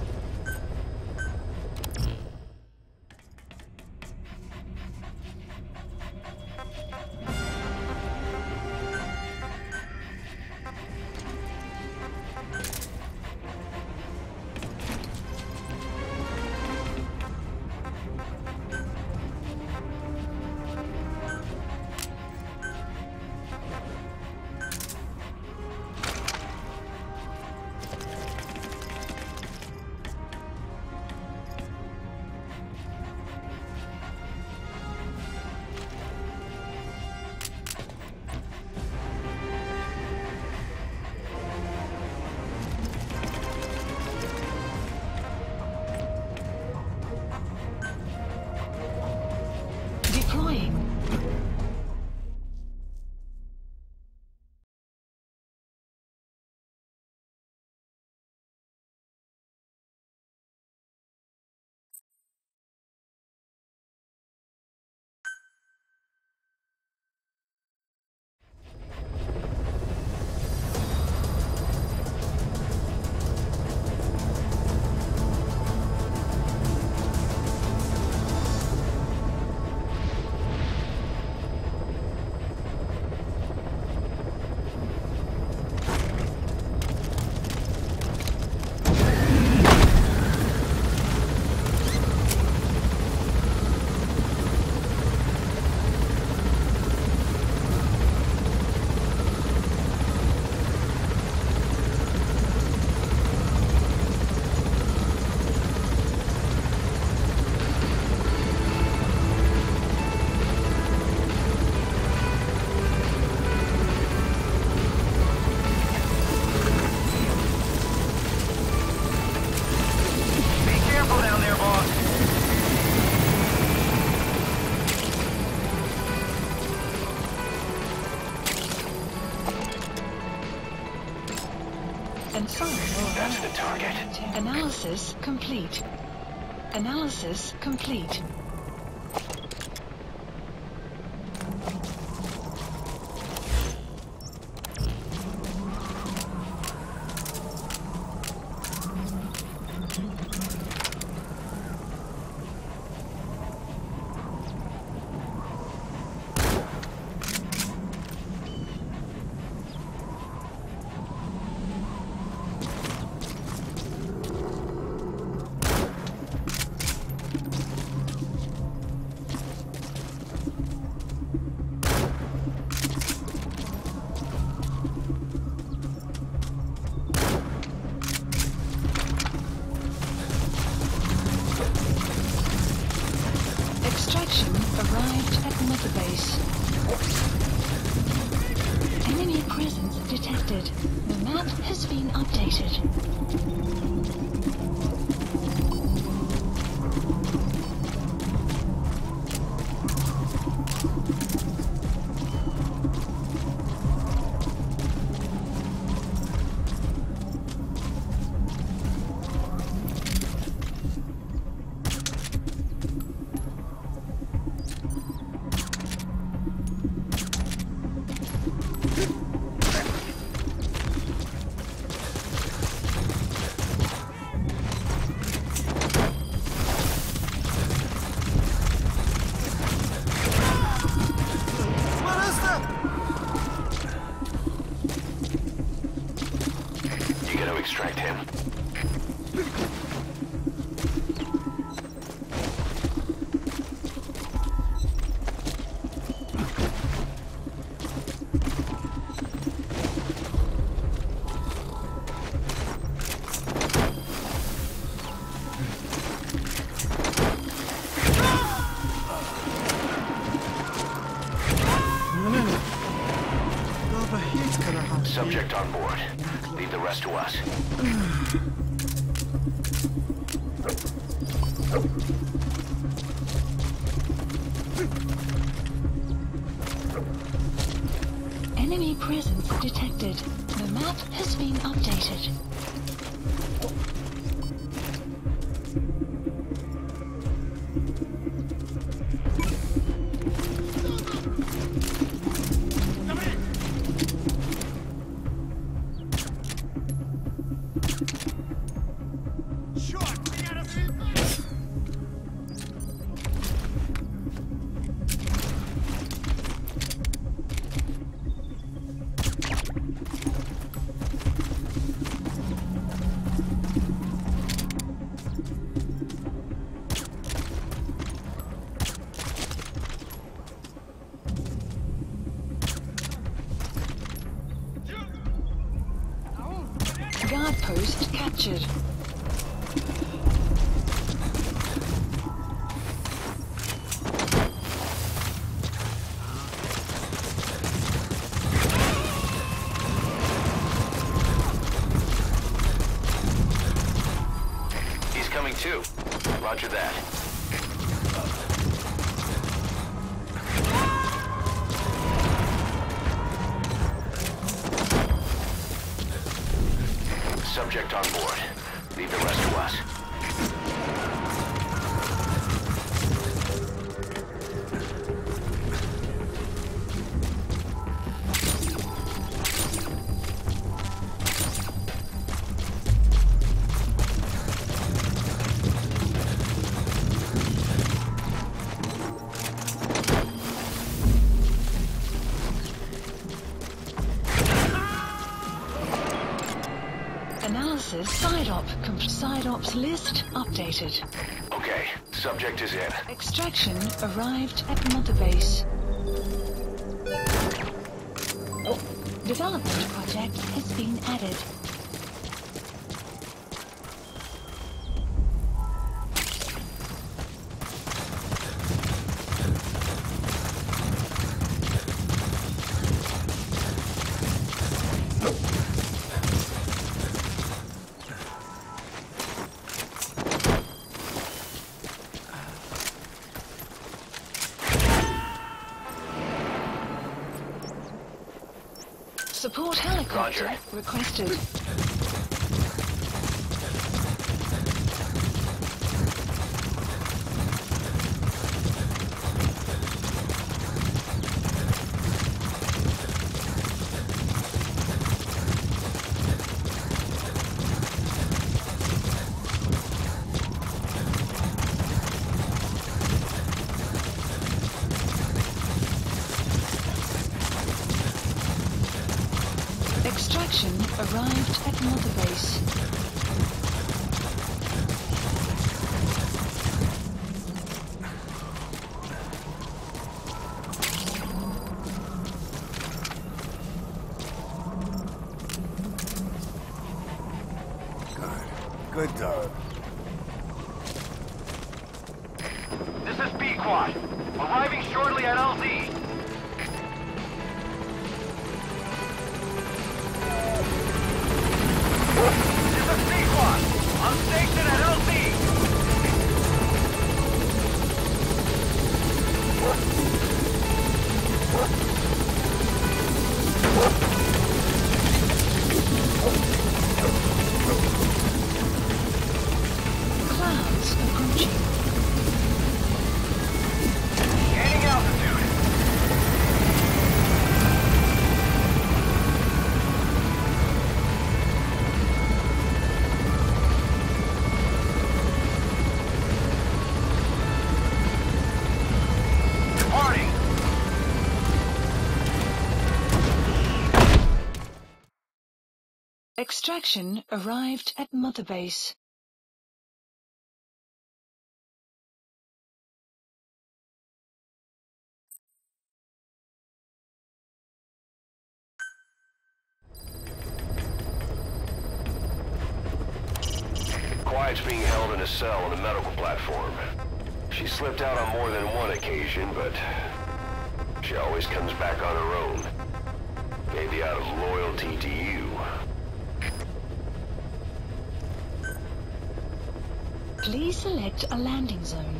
Deploying. And some will That's the target. Analysis complete. Analysis complete. arrived at Mother Base. Enemy presence detected. The map has been updated. You gotta extract him. Subject on board. Leave the rest to us. Enemy presence detected. The map has been updated. Guard post captured. He's coming too. Roger that. Subject on board. Leave the rest to us. Analysis side ops list updated. Okay, subject is in. Extraction arrived at Mother Base. Development project has been added. Support helicopter Roger. requested. Extraction arrived at Mother Base. Good dog. This is B-Quad. Arriving shortly at LZ. This is B-Quad. I'm stationed at LZ. Clouds approaching. Gaining altitude. Departing. Extraction arrived at Mother Base. Quiet's being held in a cell on the medical platform. She slipped out on more than one occasion, but she always comes back on her own. Maybe out of loyalty to you. Please select a landing zone.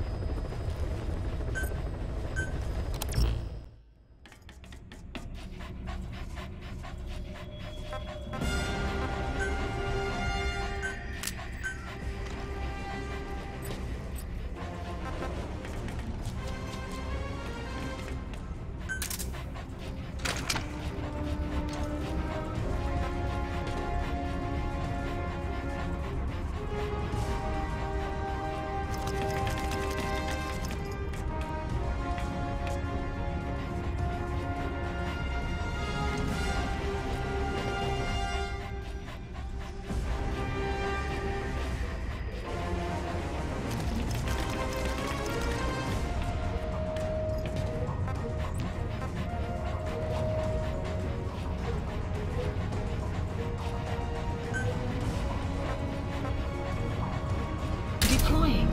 Deploying.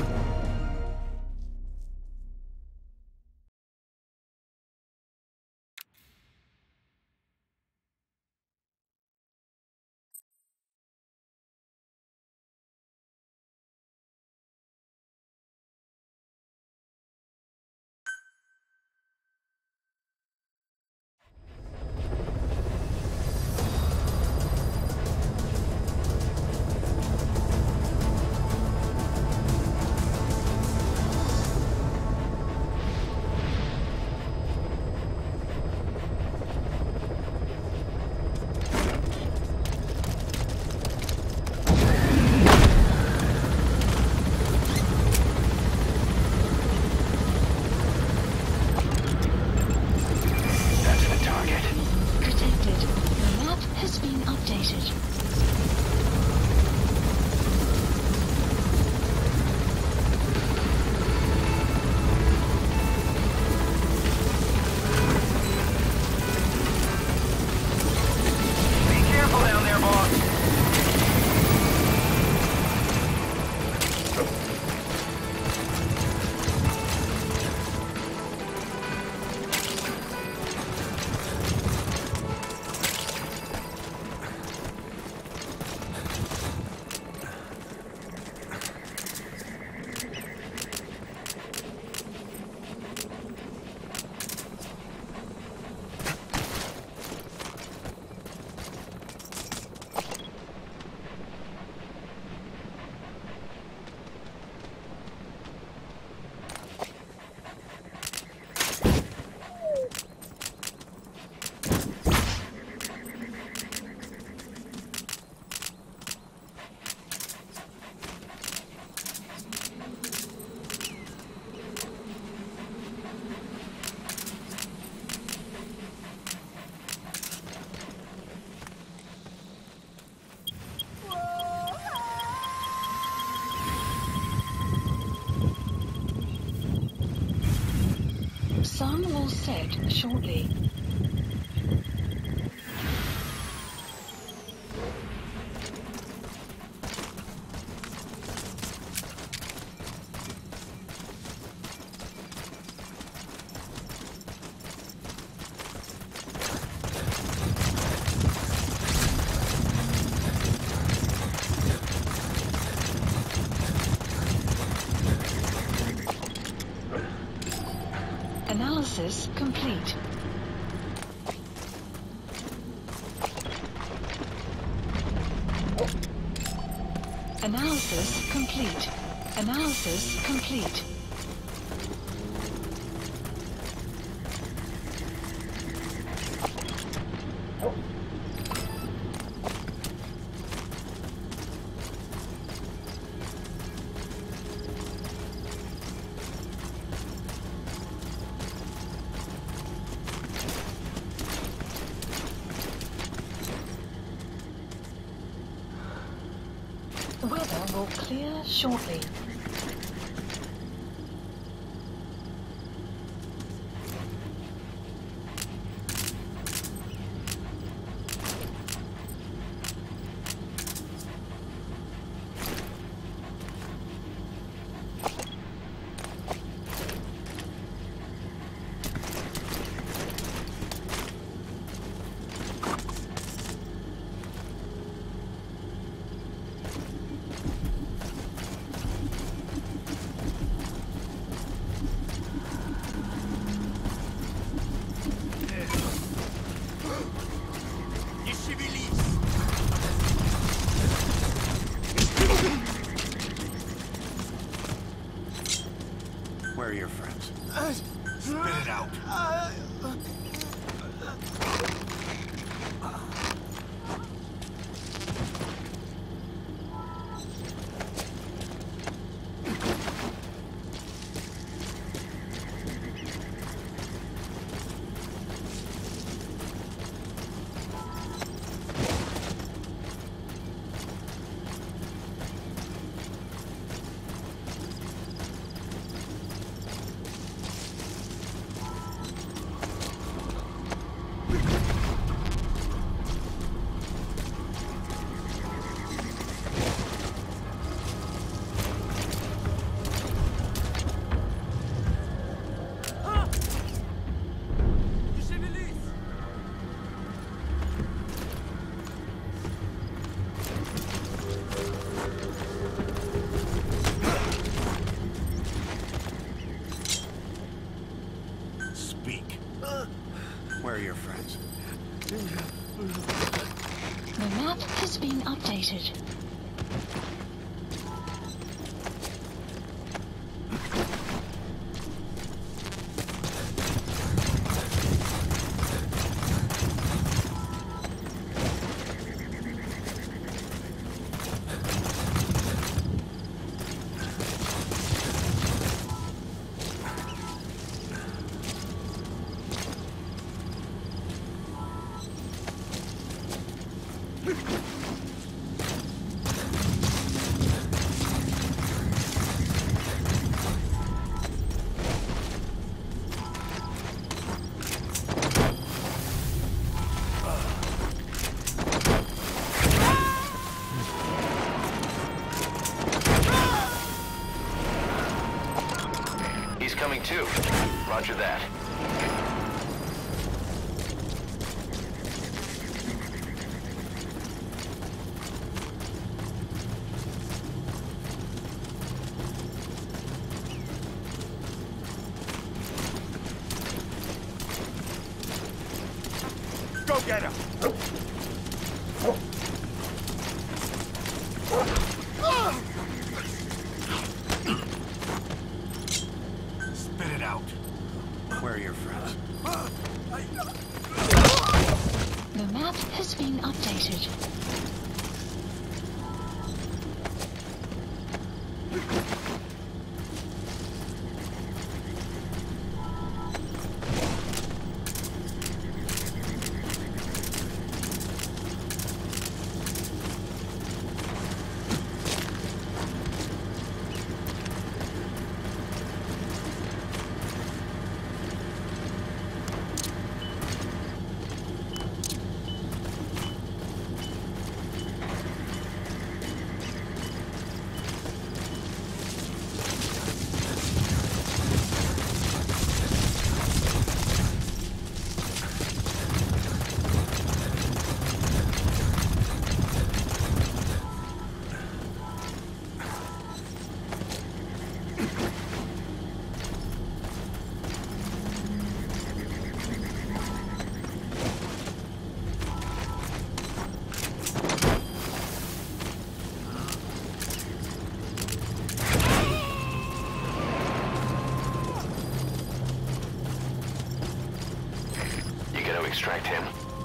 Sun will set shortly. Analysis complete. Analysis complete. Analysis complete. Weather will clear shortly. Where are your friends? Spit it out. Where are your friends? The map has been updated. He's coming too. Roger that. Go get him. Spit it out. Where are your friends? The map has been updated. extract him.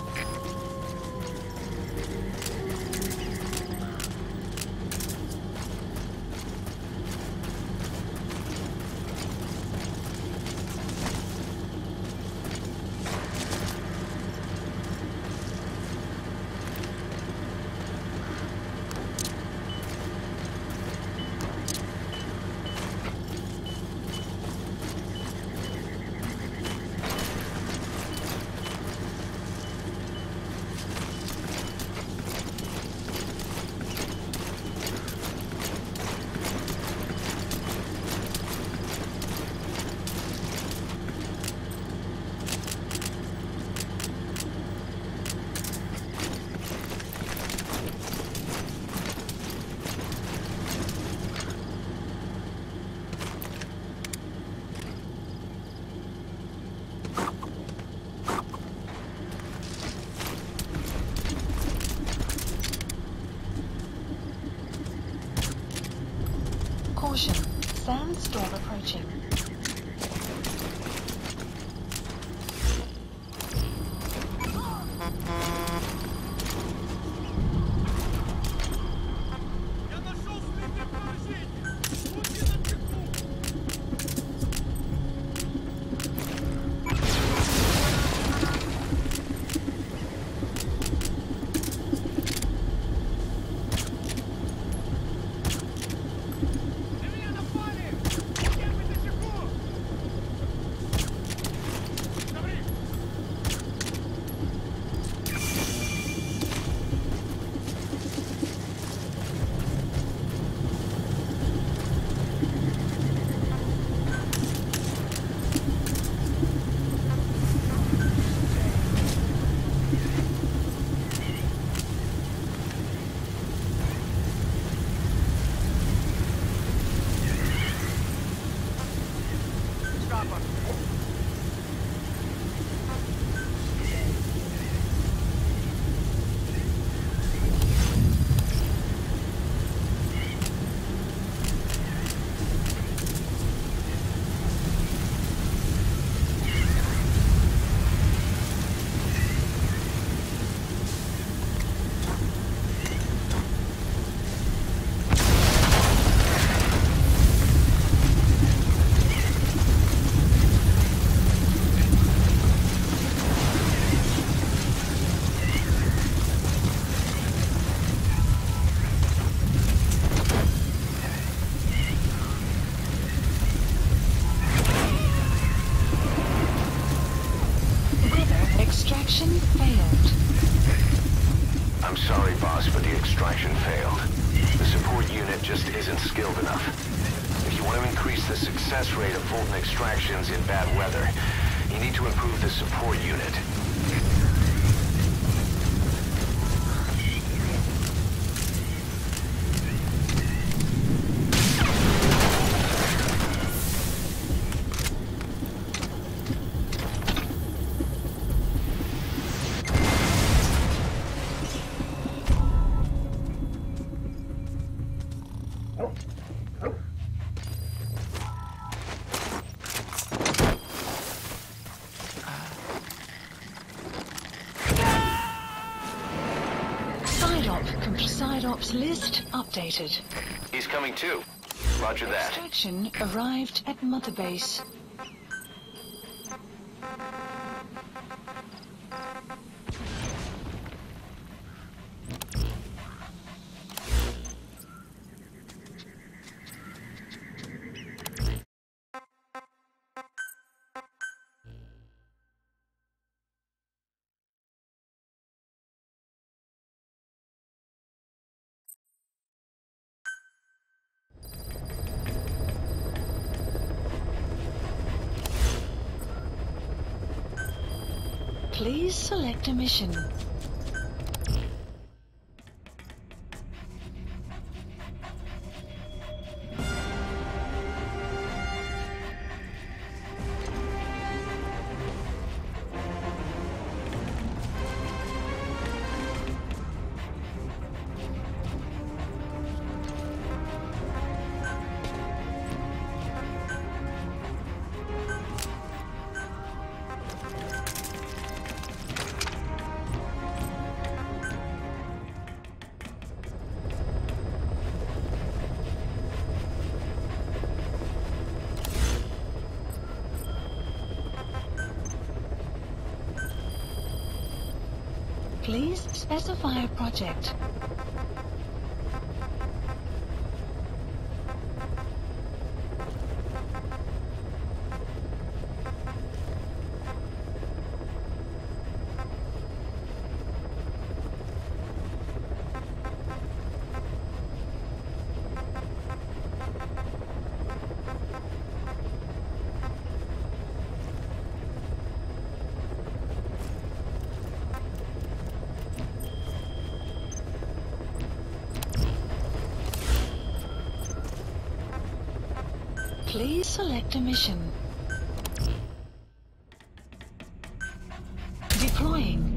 Caution. Sandstorm approaching. Extraction failed. I'm sorry, boss, but the extraction failed. The support unit just isn't skilled enough. If you want to increase the success rate of Fulton extractions in bad weather, you need to improve the support unit. PsyOps list updated. He's coming too. Roger that. Extraction arrived at Mother Base. Please select a mission. Please specify a project. Please select a mission. Deploying.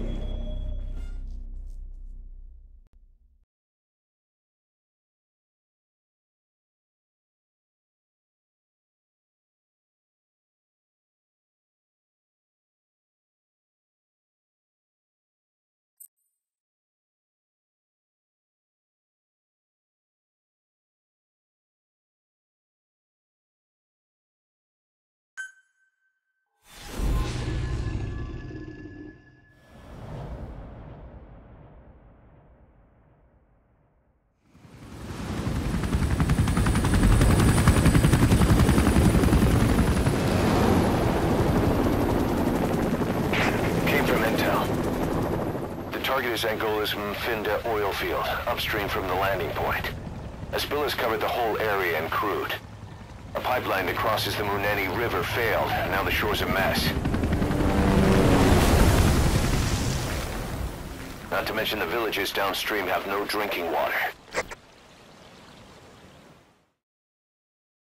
Target is Angolas Mfinda oil field, upstream from the landing point. A spill has covered the whole area and crude. A pipeline that crosses the Muneni River failed, and now the shore's a mess. Not to mention the villages downstream have no drinking water.